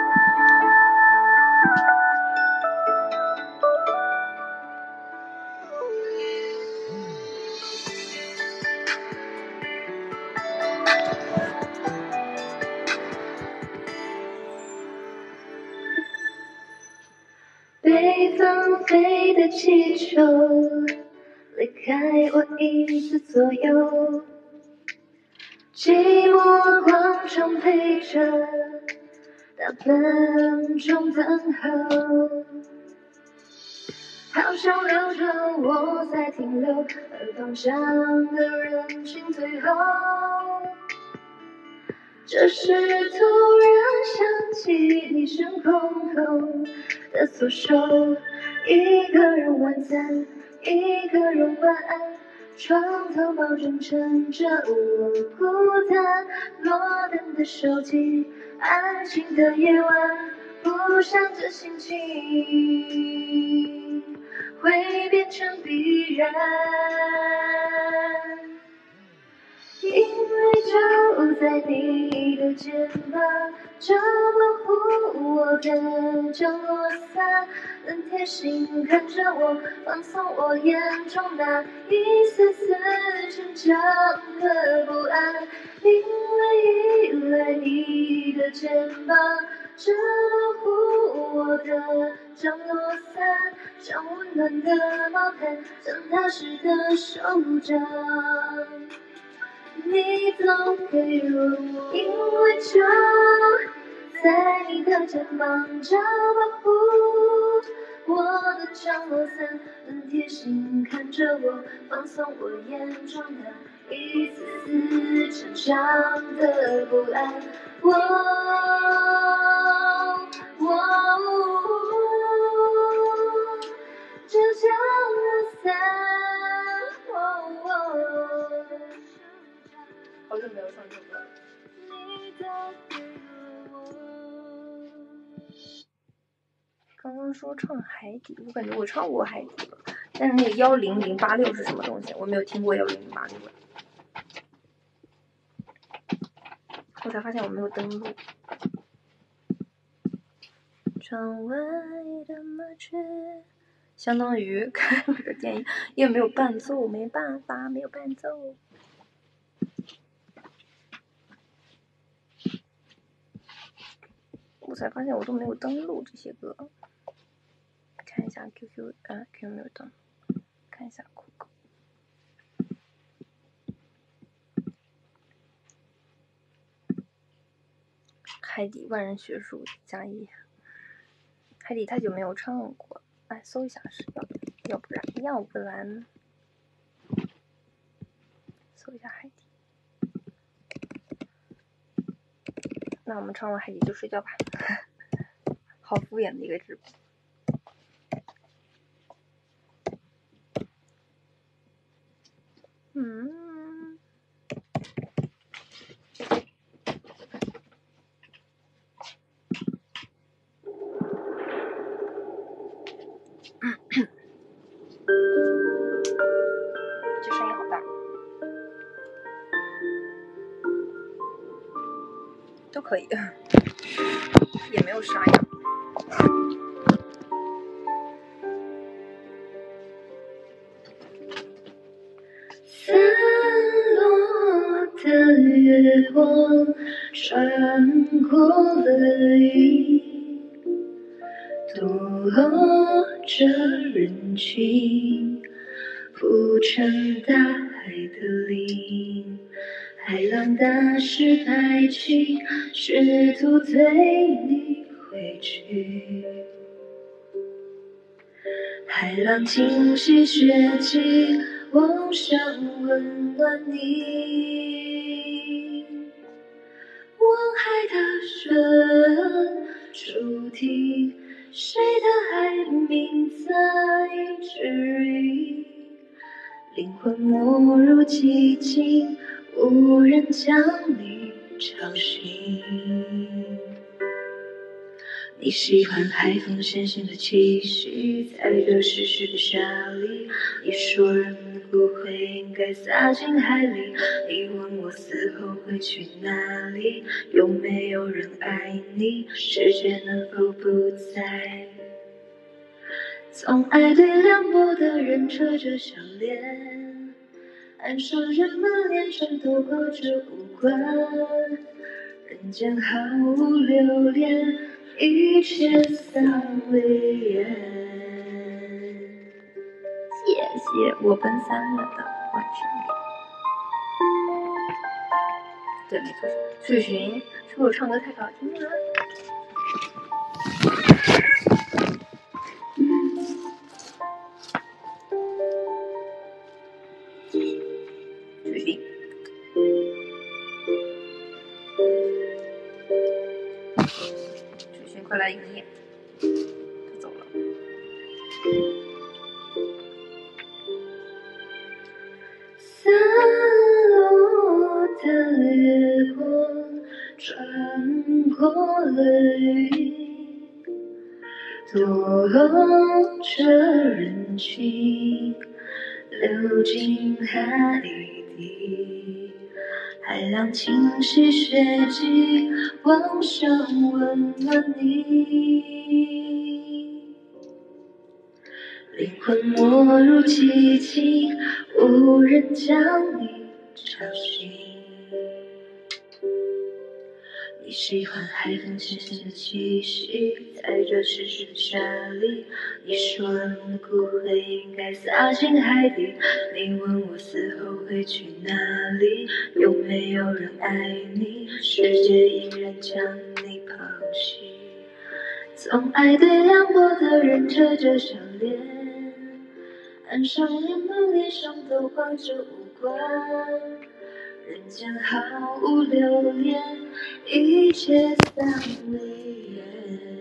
北方飞的气球离开我椅子左右，寂寞广场陪着大笨钟等候，好像留着我在停留，而方向的人群最后。这时突然想起你身空空的左手，一个人晚餐，一个人晚安，床头抱枕撑着我孤单落单的手机，安静的夜晚，不想这心情会变成必然。因为就在你的肩膀，这保护我的降落伞，能贴心看着我，放松我眼中那一丝丝成长的不安。因为依赖你的肩膀，这保护我的降落伞，像温暖的毛毯，像踏实的手掌。你都给了我，因为就在你的肩膀，这保护我的降落伞，能贴心看着我，放松我眼中的一丝丝成长的不安。这降落伞。好久没有唱这首歌了。刚刚说唱海底，我感觉我唱过海底了，但是那个10086是什么东西？我没有听过10086。我才发现我没有登录。 窗外的麻雀，相当于看了个电影，因为没有伴奏，没办法，没有伴奏。我才发现我都没有登录这些歌，看一下 QQ， QQ 没有登，看一下酷狗。海底万人学术加一，海底太久没有唱过，哎，搜一下是要不然，搜一下海底。那我们唱完海底就睡觉吧，好敷衍的一个直播。这声音好大，都可以，也没有沙哑。散落的月光穿过了云，躲着人群，铺成大海的鳞。海浪打湿白裙，试图推你回去。海浪清洗血迹，妄想温暖你。望海的深处听，谁的海鸣在指引？灵魂没入寂静，无人将你吵醒。你喜欢海风咸咸的气息，在这湿湿的沙里。你说人的骨灰应该撒进海里。你问我死后会去哪里？有没有人爱你？世界能否不再？总爱对凉薄的人扯着笑脸，岸上人们脸上都挂着无关。人间毫无留恋，一切散离烟。谢谢我奔三了的万圣节。对，没错，翠寻是不是我唱歌太好听了？翠寻，翠寻，快来营业！他走了。散落的月光穿过了云，躲着人群，流进海底。海浪清洗血迹，妄想温暖你。灵魂没入寂静，无人将你吵醒。你喜欢海风咸咸的气息，在这湿湿的沙里。你说人的骨灰应该撒进海底。你问我死后会去哪里？有没有人爱你？世界依然将你抛弃。总爱对凉薄的人扯着笑脸，岸上人们脸上都挂着无关。人间毫无留恋，一切散离烟。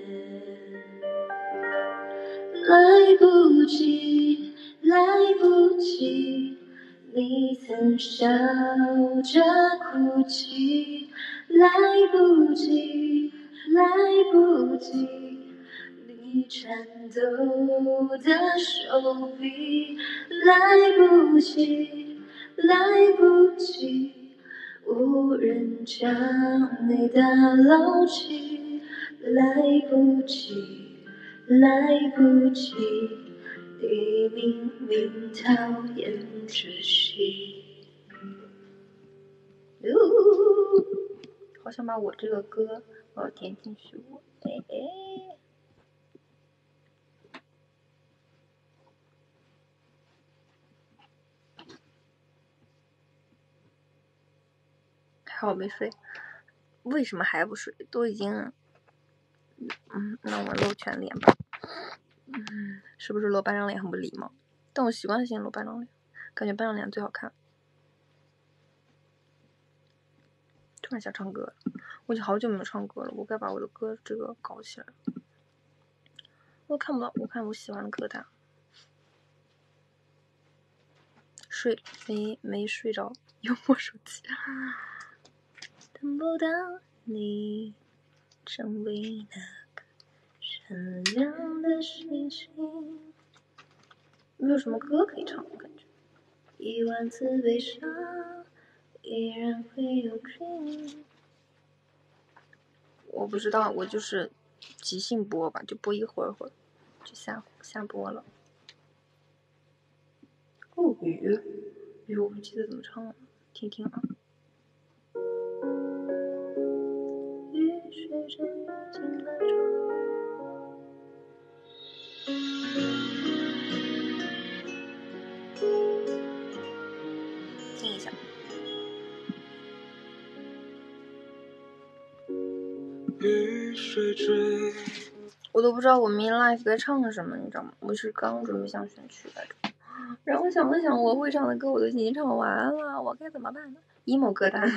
来不及，来不及，你曾笑着哭泣。来不及，来不及，你颤抖的手臂。来不及，来不及，无人将你打捞起。来不及。 来不及，你明明讨厌窒息。好想把我这个歌填进去，还好没睡。为什么还不睡？都已经，那我露全脸吧。是不是露半张脸很不礼貌？但我习惯性露半张脸，感觉半张脸最好看。突然想唱歌了，我已经好久没有唱歌了，我该把我的歌这个搞起来了。我看不到，我看我喜欢的歌单。睡没睡着，又摸手机。等不到你成为那个善良的星星。没有什么歌可以唱，我感觉。10000次悲伤，依然会有你。我不知道，我就是即兴播吧，就播一会儿就下播了。雨我不记得怎么唱了，听听啊。雨水正进来听一下。雨水追，我都不知道我 mini life 该唱什么，你知道吗？我是刚准备想选曲来着，然后想了想，我会唱的歌我都已经唱完了，我该怎么办呢？emo 歌单。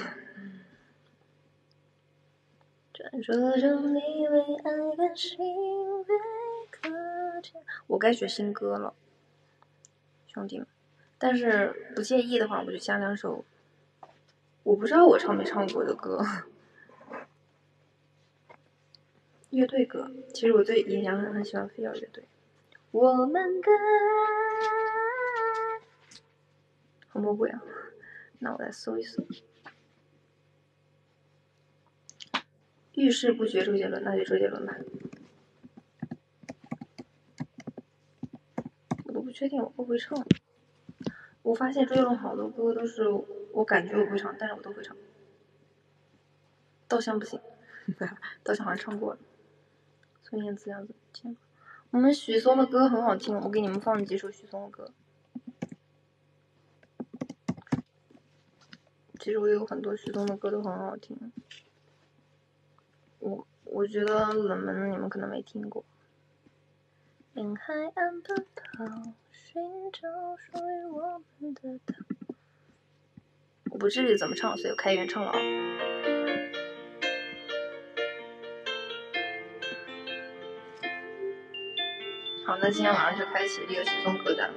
传说中你为爱甘心被搁浅，我该学新歌了，兄弟们。但是不介意的话，我就加2首我不知道我唱没唱过的歌。乐队歌，其实我也很喜欢飞儿乐队。我们的爱好魔鬼啊！那我来搜一搜。遇事不决周杰伦，那就周杰伦吧。我都不确定我会不会唱。我发现周杰伦好多歌都是我感觉我不会唱，但是我都会唱。稻香不行，稻香好像唱过了。孙燕姿样子，我们许嵩的歌很好听，我给你们放几首许嵩的歌。其实我有很多许嵩的歌都很好听，我觉得冷门的你们可能没听过。沿海岸奔跑，寻找属于我们的岛。我不至于怎么唱，所以我开原唱了啊。好，那今天晚上就开启这个许嵩歌单。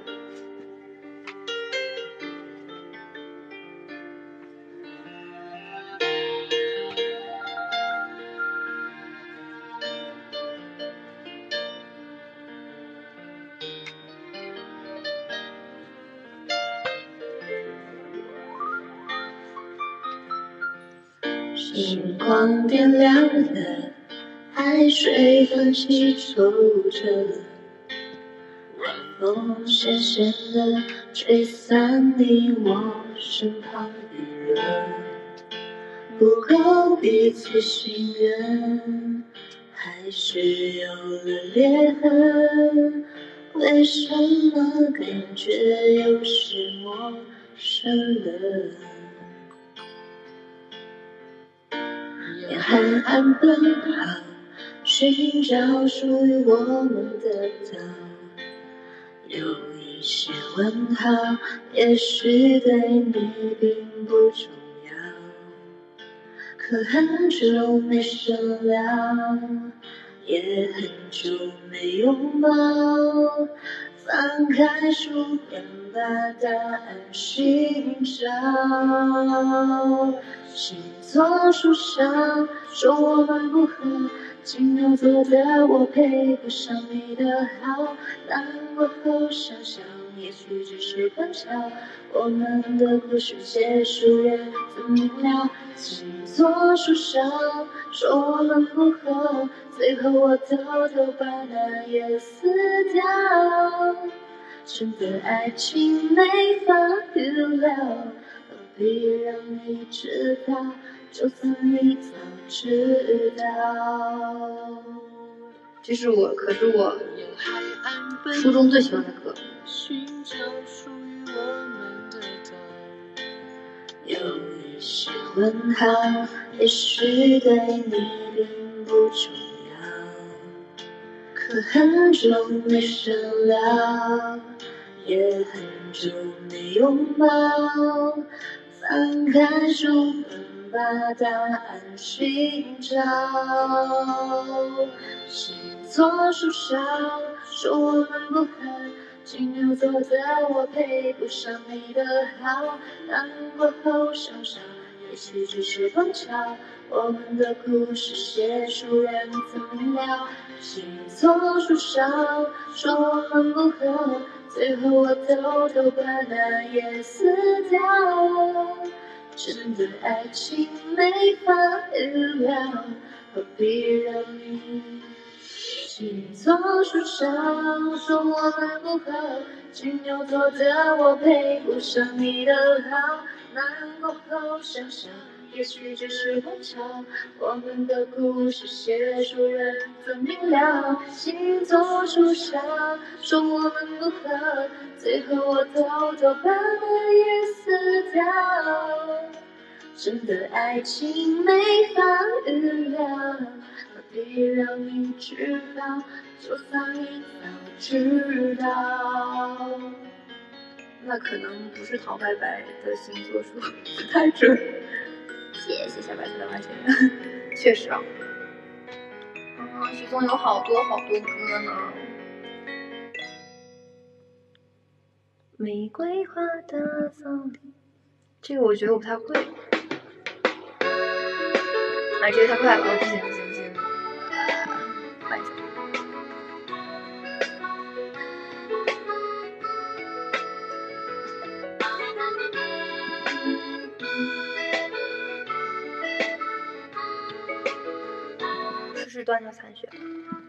星光点亮了海水泛起皱褶，晚风咸咸的吹散你我身旁余热，不够彼此信任，还是有了裂痕，为什么感觉有时陌生了？沿海岸奔跑，寻找属于我们的岛，有一些问号，也许对你并不重要，可很久没深聊，也很久没拥抱，翻开书本把答案寻找，请从书上说我们不合，金牛座的我配不上你的好，难过后想想也许只是碰巧，我们的故事结束也怎明了？星座书上说我们不合，最后我偷偷把那页撕掉。真的爱情没法预料，何必让你知道？就算你早知道。 可是我初中最喜欢的歌。 有一些问号，也许对你并不重要，可很久没深聊，也很久没拥抱。翻开书本，把答案寻找。星座书上说我们不合，金牛座的我配不上你的好，难过后想想，也许只是碰巧，我们的故事写书人怎明了？星座书上说我们不合，最后我偷偷把那页撕掉。真的爱情没法预料，何必让你？星座书上说我们不合，金牛座的我配不上你的好，难过后想想，也许只是碰巧，我们的故事写书人怎明了？星座书上说我们不合，最后我偷偷把那页撕掉。真的爱情没法预料，何必让你知道？就算你早知道。 那可能不是陶白白的星座说不太准。谢谢小白兔的外星人。确实啊，许嵩有好多歌呢。玫瑰花的葬礼，这个我觉得我不太会。哎，这个太快了，不行，慢一下。世断就残雪，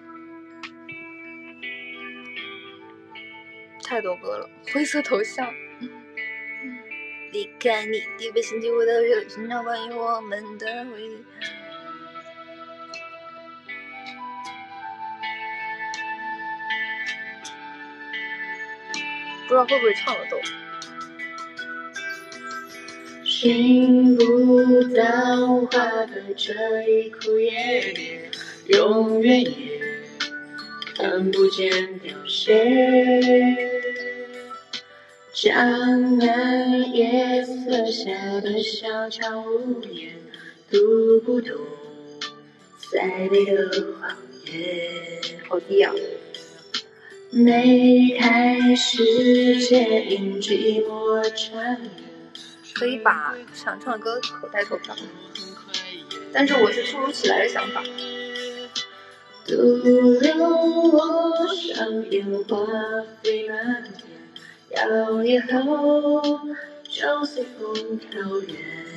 太多歌了。灰色头像，离开你，地被星际我的热，寻找关于我们的回忆。不知道会不会唱得动。 寻不到花的这一枯叶叶，永远也看不见凋谢。江南夜色下的小桥屋檐，读不懂塞北的荒野。 好低啊！ 梅开时节，因寂寞缠绵。 可以把想唱的歌口袋投票，但是我是突如其来的想法。 独留我上烟花飞满天，摇曳后就随风飘远。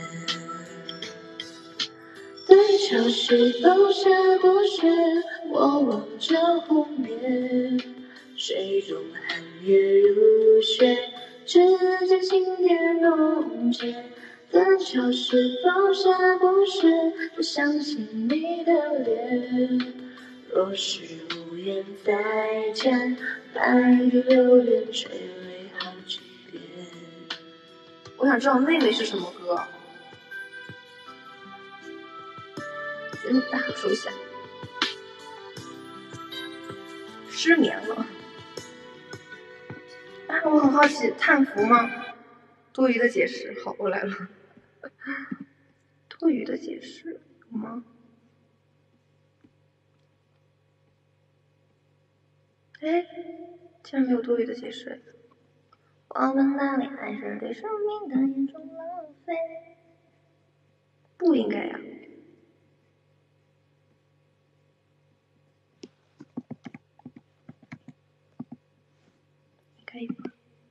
对潮是否下过雪，我望着湖面，水中寒月如雪，指尖轻点溶解。断桥是否下过雪，就想起你的脸。若是无言再见，白玉流连垂泪好几遍。 我想知道妹妹是什么歌，真的说一下。失眠了啊！我很好奇，叹服吗？多余的解释，好，我来了。多余的解释有吗？哎，竟然没有多余的解释。我们的恋爱是对生命的严重浪费，不应该呀。可以吗？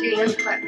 这个也很快。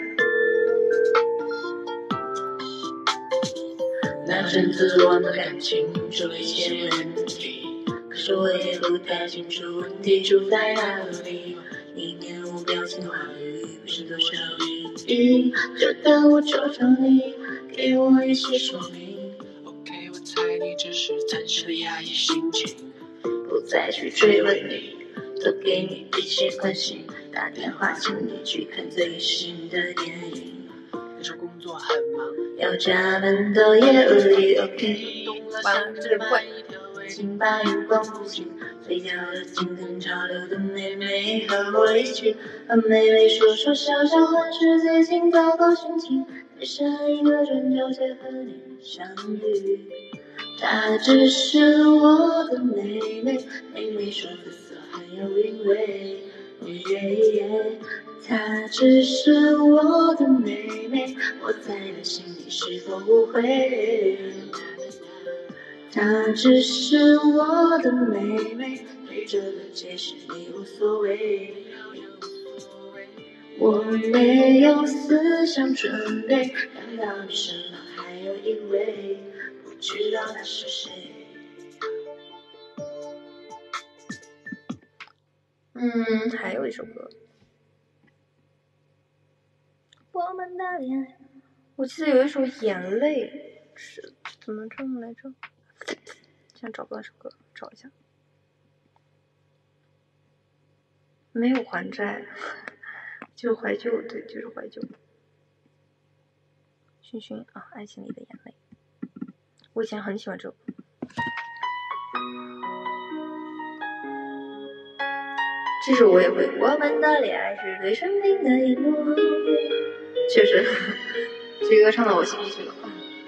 那阵子我们感情出了一些问题，可是我也不太清楚问题出在哪里。你面无表情的话语，不是多少语，就当我求求你，给我一些说明。OK， 我猜你只是暂时的压抑心情，不再去追问你，多给你一些关心，打电话请你去看最新的电影。那时候工作很忙，要加班到夜里。OK， 懂了，想着买一条围巾，把阳光补进，嘴角的紧跟潮流的妹妹和我一起，和妹妹说说笑笑，换是最近糟糕心情，在下一个转角再和你相遇。她只是我的妹妹，妹妹说肤色很有韵味。她只是我的妹妹，我在她心里是否误会？她只是我的妹妹，对这个解释你无所谓。我没有思想准备，看到你身旁还有一位，不知道他是谁。 还有一首歌，我们的恋爱。我记得有一首《眼泪》是怎么唱来着？想找不到这首歌，找一下。没有还债，就是怀旧，对，就是怀旧。熏熏啊，爱情里的眼泪。我以前很喜欢这首歌。这首我也会。我们的恋爱是对生命的一诺，确实，这歌唱到我心里去了。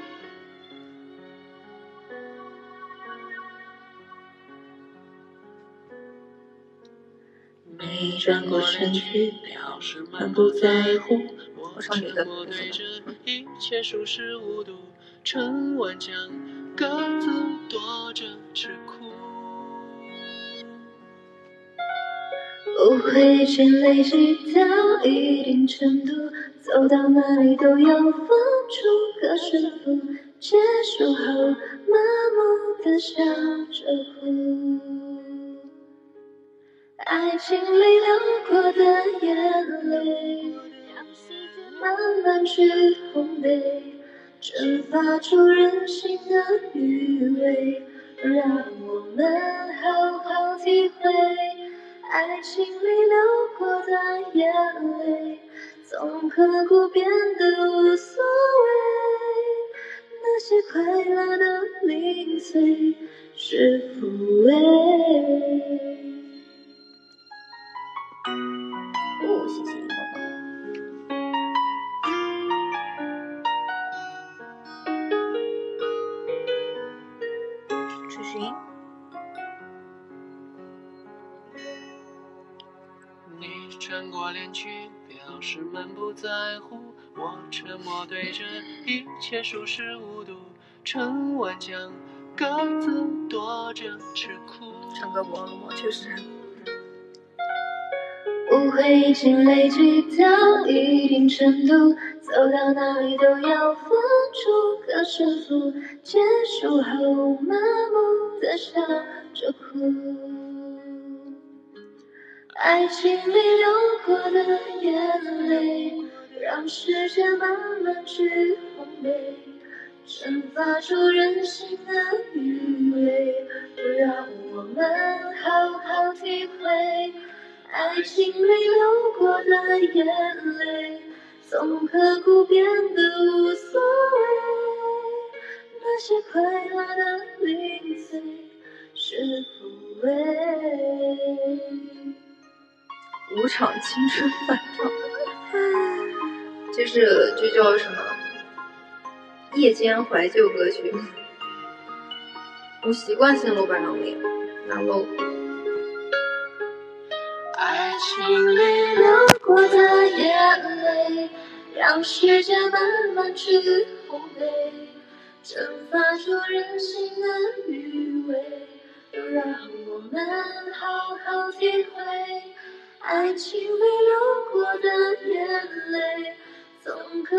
没转过身去，表示满不在乎。我沉默对着一切熟视无睹，成顽强，各自躲着吃苦。不会间累积到一定程度，走到哪里都要放出个胜负，结束后麻木地笑着哭。爱情里流过的眼泪，让时间慢慢去烘焙，蒸发出人性的余味，让我们好好体会。爱情里流过的眼泪，总刻骨变得无所谓，那些快乐的零碎是抚慰。 谢谢你宝宝。追寻。 你转过脸去，表示满不在乎。我沉默对着一切熟视无睹，成顽强，各自躲着吃苦。 唱歌不忘我，确实。 不会间累积到一定程度，走到哪里都要放出个胜负，结束后麻木地笑着哭。爱情里流过的眼泪，让时间慢慢去烘焙，蒸发出人性的余味，让我们好好体会。爱情里流过的眼泪，总刻骨变得无所谓，那些快乐的零碎是抚慰。 无场青春反唱，这叫什么？夜间怀旧歌曲。我习惯性搂把张脸，拿搂。 爱情里流过的眼泪，让时间慢慢去烘焙，蒸发出人性的余味，让我们好好体会。爱情里流过的眼泪，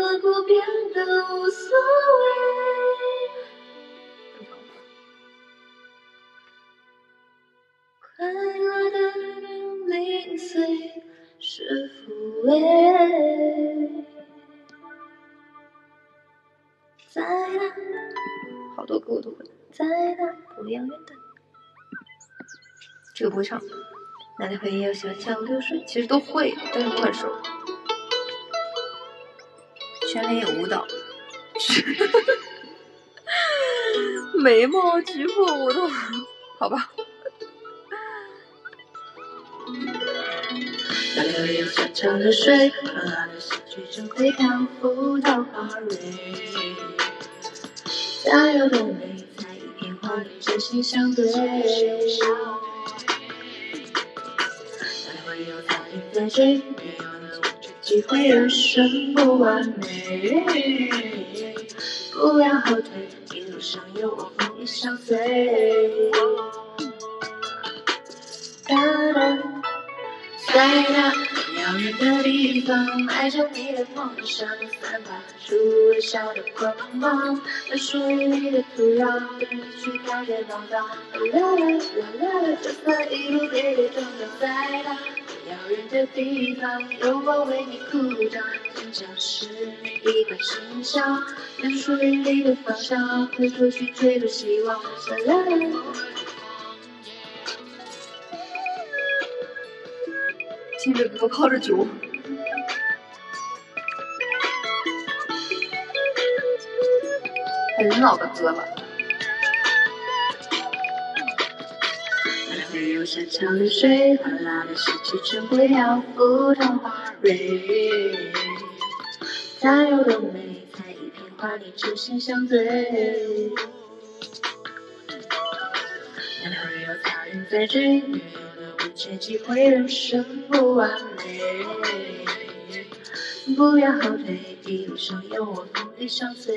了不变的无所谓。快乐的零碎是抚慰。在那，好多歌我都会。在那不远远的，这个不会唱。哪里会也有喜欢跳流水，其实都会，但是不很熟。全脸有舞蹈，眉毛举破舞蹈，好吧。哪里会有小桥流水，哗啦的小曲正会漂浮到花蕊。再有多美，在一片花里真心相对。哪里会有彩云在追，没有了这机会，人生不完美。不要后退，一路上有我风雨相随。哒哒，在那遥远的地方，爱着你的梦想，散发出微笑的光芒。那属于你的土壤，跟着去看见方向。啦啦啦啦，就算一路跌跌撞撞，在那遥远的地方，有我为你鼓掌。坚强是一块心墙，那属于你的方向，回头去追逐希望。啦啦啦。听着歌靠着酒，很老的歌了。哪里会有小桥流水，哗啦的失去成会漂浮成花蕊。它有多美，在一片花里真心相对。哪里会有彩云在追，没有了无限机会，人生不完美。不要后退，一路上有我风雨相随。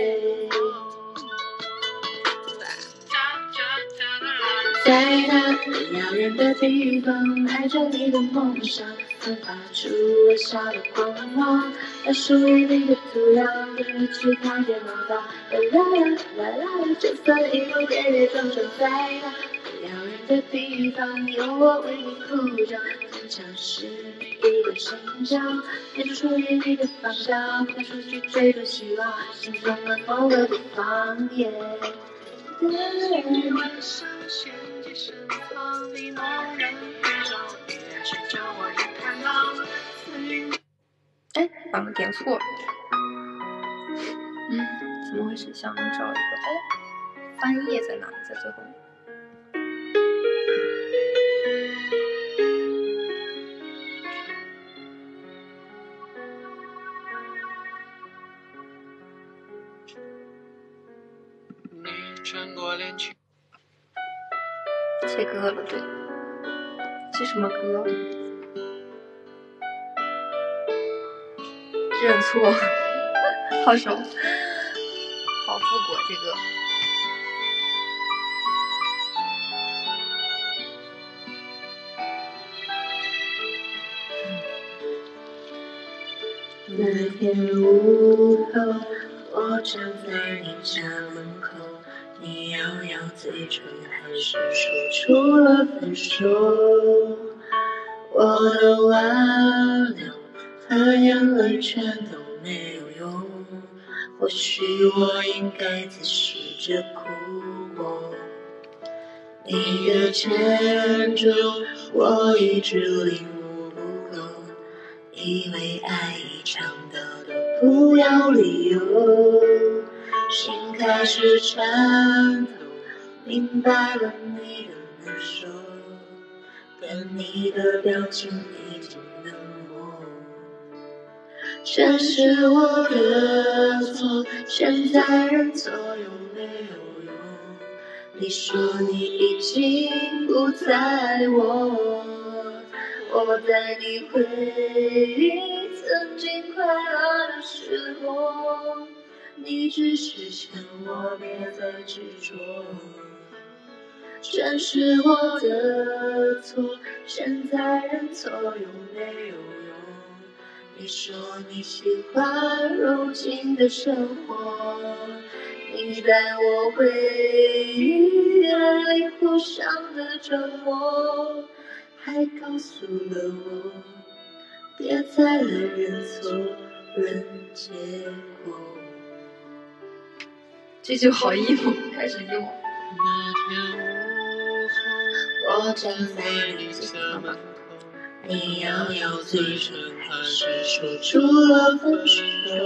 在那遥远的地方，爱着你的梦想，散发出微笑的光芒。那属于你的土壤，跟着去看见方向。啦啦啦啦，就算一路跌跌撞撞，在那遥远的地方，有我为你鼓掌。坚强是一个心墙，那就属于你的方向，快出去追逐希望，心中的某个地方。晚上掀起身旁，你猛然回首，别去叫我人看到此云。哎，把我点错了。怎么回事？想找一个，哎，翻页在哪里？在最后。切歌了，对。这什么歌？认错，好熟，好复古这个。那天午后，我站在你家门口，你咬咬嘴唇，还是说出了分手。我的挽留和眼泪全都没有用，或许我应该再试着哭过。你的牵住，我一直领悟不够，以为爱一场到的不要理由，心开始颤抖，明白了你的难受，但你的表情已经冷漠。全是我的错，现在认错有没有用？你说你已经不在我在你回忆曾经快乐的时候，你只是劝我别再执着。全是我的错，现在认错有没有用？ 你说你喜欢如今的生活，你在我回忆里互相的折磨，还告诉了我别再来认错认结果。 这句好 emo， 开始 emo。 我站在你家门口，你摇摇嘴唇，还是说出了分手。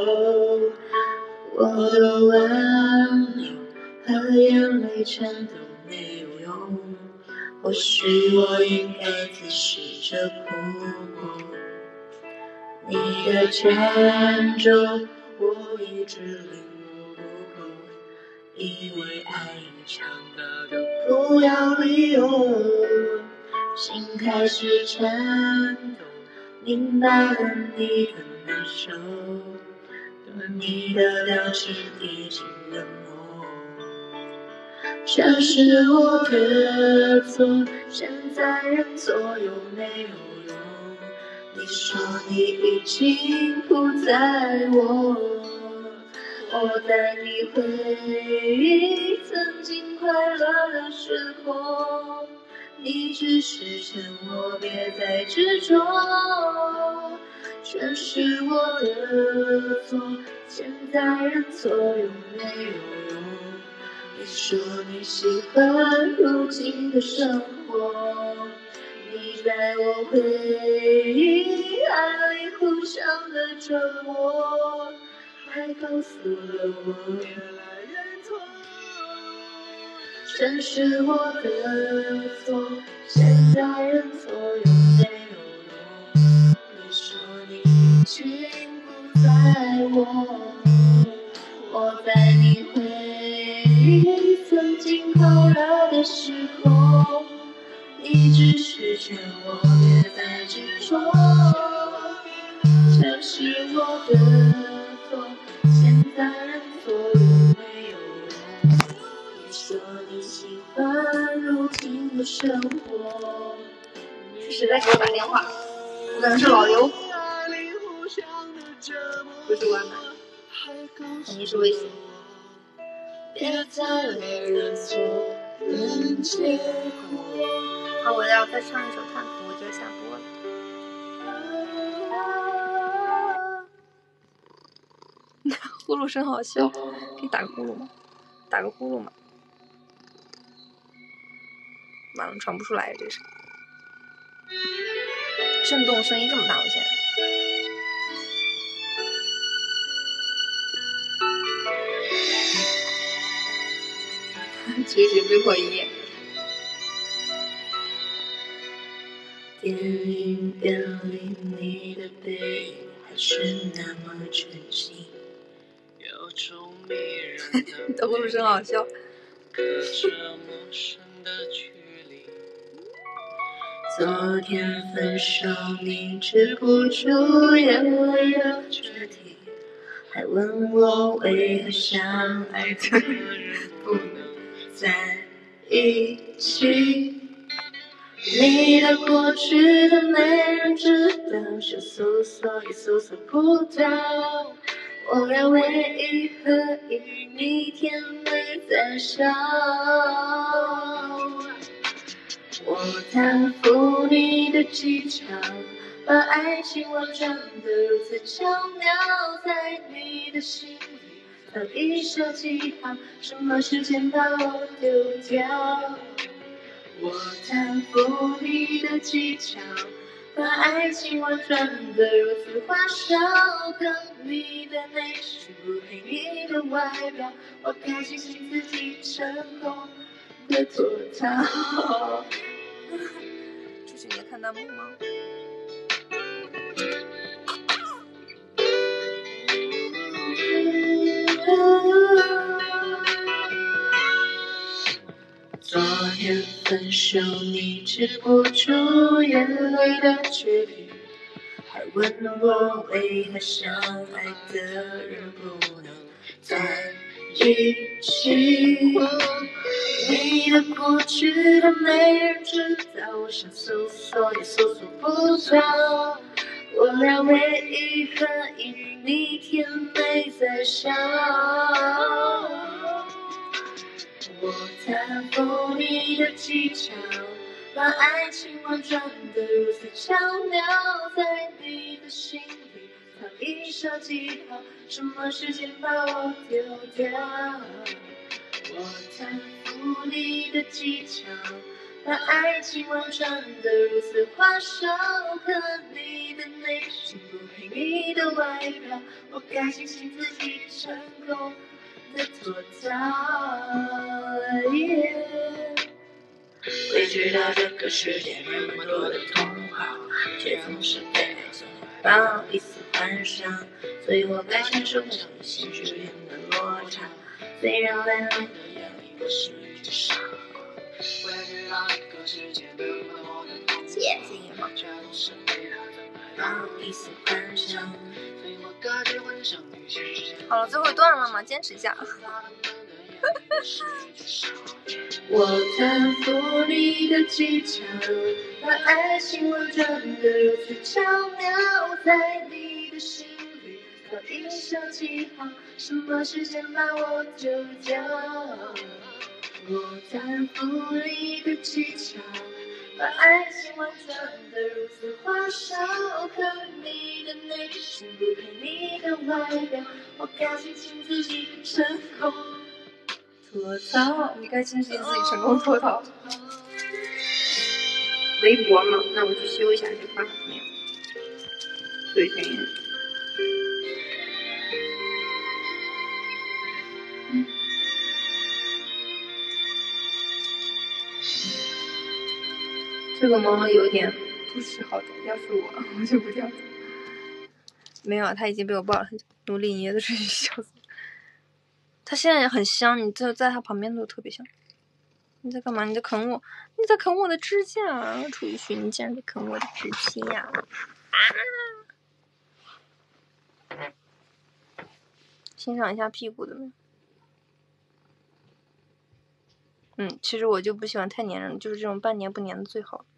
我的挽留和眼泪全都没有用，或许我应该仔细着哭过。你的迁就我一直领悟不够，以为爱你强大的不要理由，心开始颤抖，明白了你的难受，对你的了解已经冷漠。全是我的错，现在认错有没有用？你说你已经不在我带你回忆曾经快乐的时候，你只是劝我别再执着。全是我的错，现在认错有没有用？你说你喜欢如今的生活，你在我回忆爱里互相的折磨，还告诉了我别来认错。全是我的错，现在认错有没有用？你说你已经不在我在你回忆曾经快乐的时候，你只是劝我别再执着。全是我的错，现在认错有没有用？你说你喜欢如今的生活， 是谁在给我打电话？我感觉是老刘，不是外卖，肯定是微信。 别再来认错认结果。 好，我要再唱一首《探图》，我就下播了。呼噜声好笑，可以打个呼噜吗？打个呼噜吗？完了，传不出来，这是震动声音这么大，我现在。结局最后一页。 电影院里你的背影还是那么纯净，有种迷人的你的呼噜声好笑。 隔着陌生的距离，昨天分手你止不住眼泪的决堤，还问我为何相爱的人不能在一起。你的过去的没人知道，想搜索也搜索不到，我俩唯一合影，你甜美在笑。我贪腐你的技巧，把爱情婉转得如此巧妙，在你的心里早已设计好，什么时间把我丢掉。我贪腐你的技巧，把爱情婉转得如此花哨，看你的内心不配你的外表，我该庆幸自己成功的脱逃。 出去你在看弹幕吗？ 昨天分手你止不住眼泪的决堤，还问我为何相爱的人不能在一起。你的过去的没人知道，我想搜索也搜索不到， 我俩唯一可以与你甜美在笑。我叹服你的技巧，把爱情婉转的如此巧妙，在你的心里藏一小记号，什么时间把我丢掉？我叹服你的技巧，把爱情婉转的如此花哨，可你的内心不配你的外表，我该庆幸自己成功的脱逃。会知道这个世界那么多的同好，却总是被抱一丝幻想，所以我该承受着现实间的落差。虽然在你的眼里我是一只傻瓜，会知道这个世界那么多的同好，却总是被抱一丝幻想，所以我该去幻想与现实间。 好了，最后一段了嘛，坚持一下。 我叹服你的技巧，把爱情婉转的如此巧妙，在你的心里刻一小记号，什么时间把我丢掉？我叹服你的技巧，把爱情婉转的如此花哨，可你的内心不配你的外表，我该庆幸自己成功脱逃。 你该庆幸自己成功脱逃。微博嘛，那我去修一下这发怎么样？对对。这个猫有点不识好歹，要是我就不掉。没有，它已经被我抱了很久，努力捏的出去，笑死。它现在也很香，你就在它旁边都特别香。你在干嘛？你在啃我？你在啃我的指甲！楚雨荨，你竟然在啃我的指甲！欣赏一下屁股怎么样？其实我就不喜欢太粘人，就是这种半粘不粘的最好。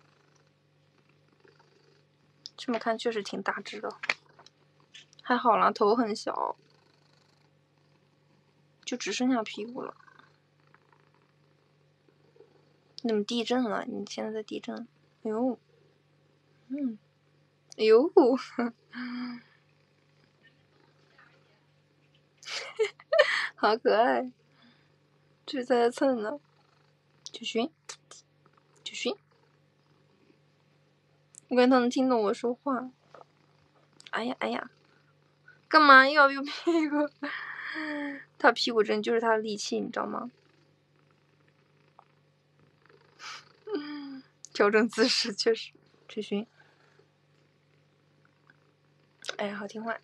这么看确实挺大只的，还好啦，头很小，就只剩下屁股了。你怎么地震了？你现在在地震？哎呦，哎呦，好可爱，这在蹭呢。九勋，我感觉他能听懂我说话。哎呀，干嘛要屁股？他屁股真就是他的利器，你知道吗？调整姿势确实，追寻。哎呀，好听话。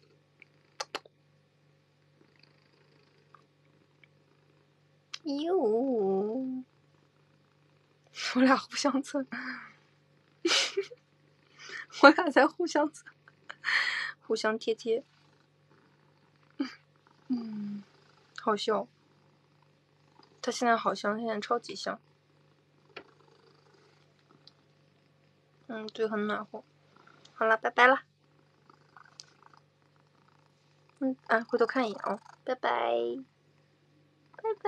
哟，我俩互相蹭，我俩在互相蹭，互相贴。好笑。他现在好香，现在超级香。对，很暖和。好了，拜拜了。回头看一眼哦，拜拜，拜拜，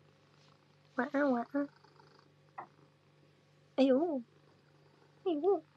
晚安。哎呦。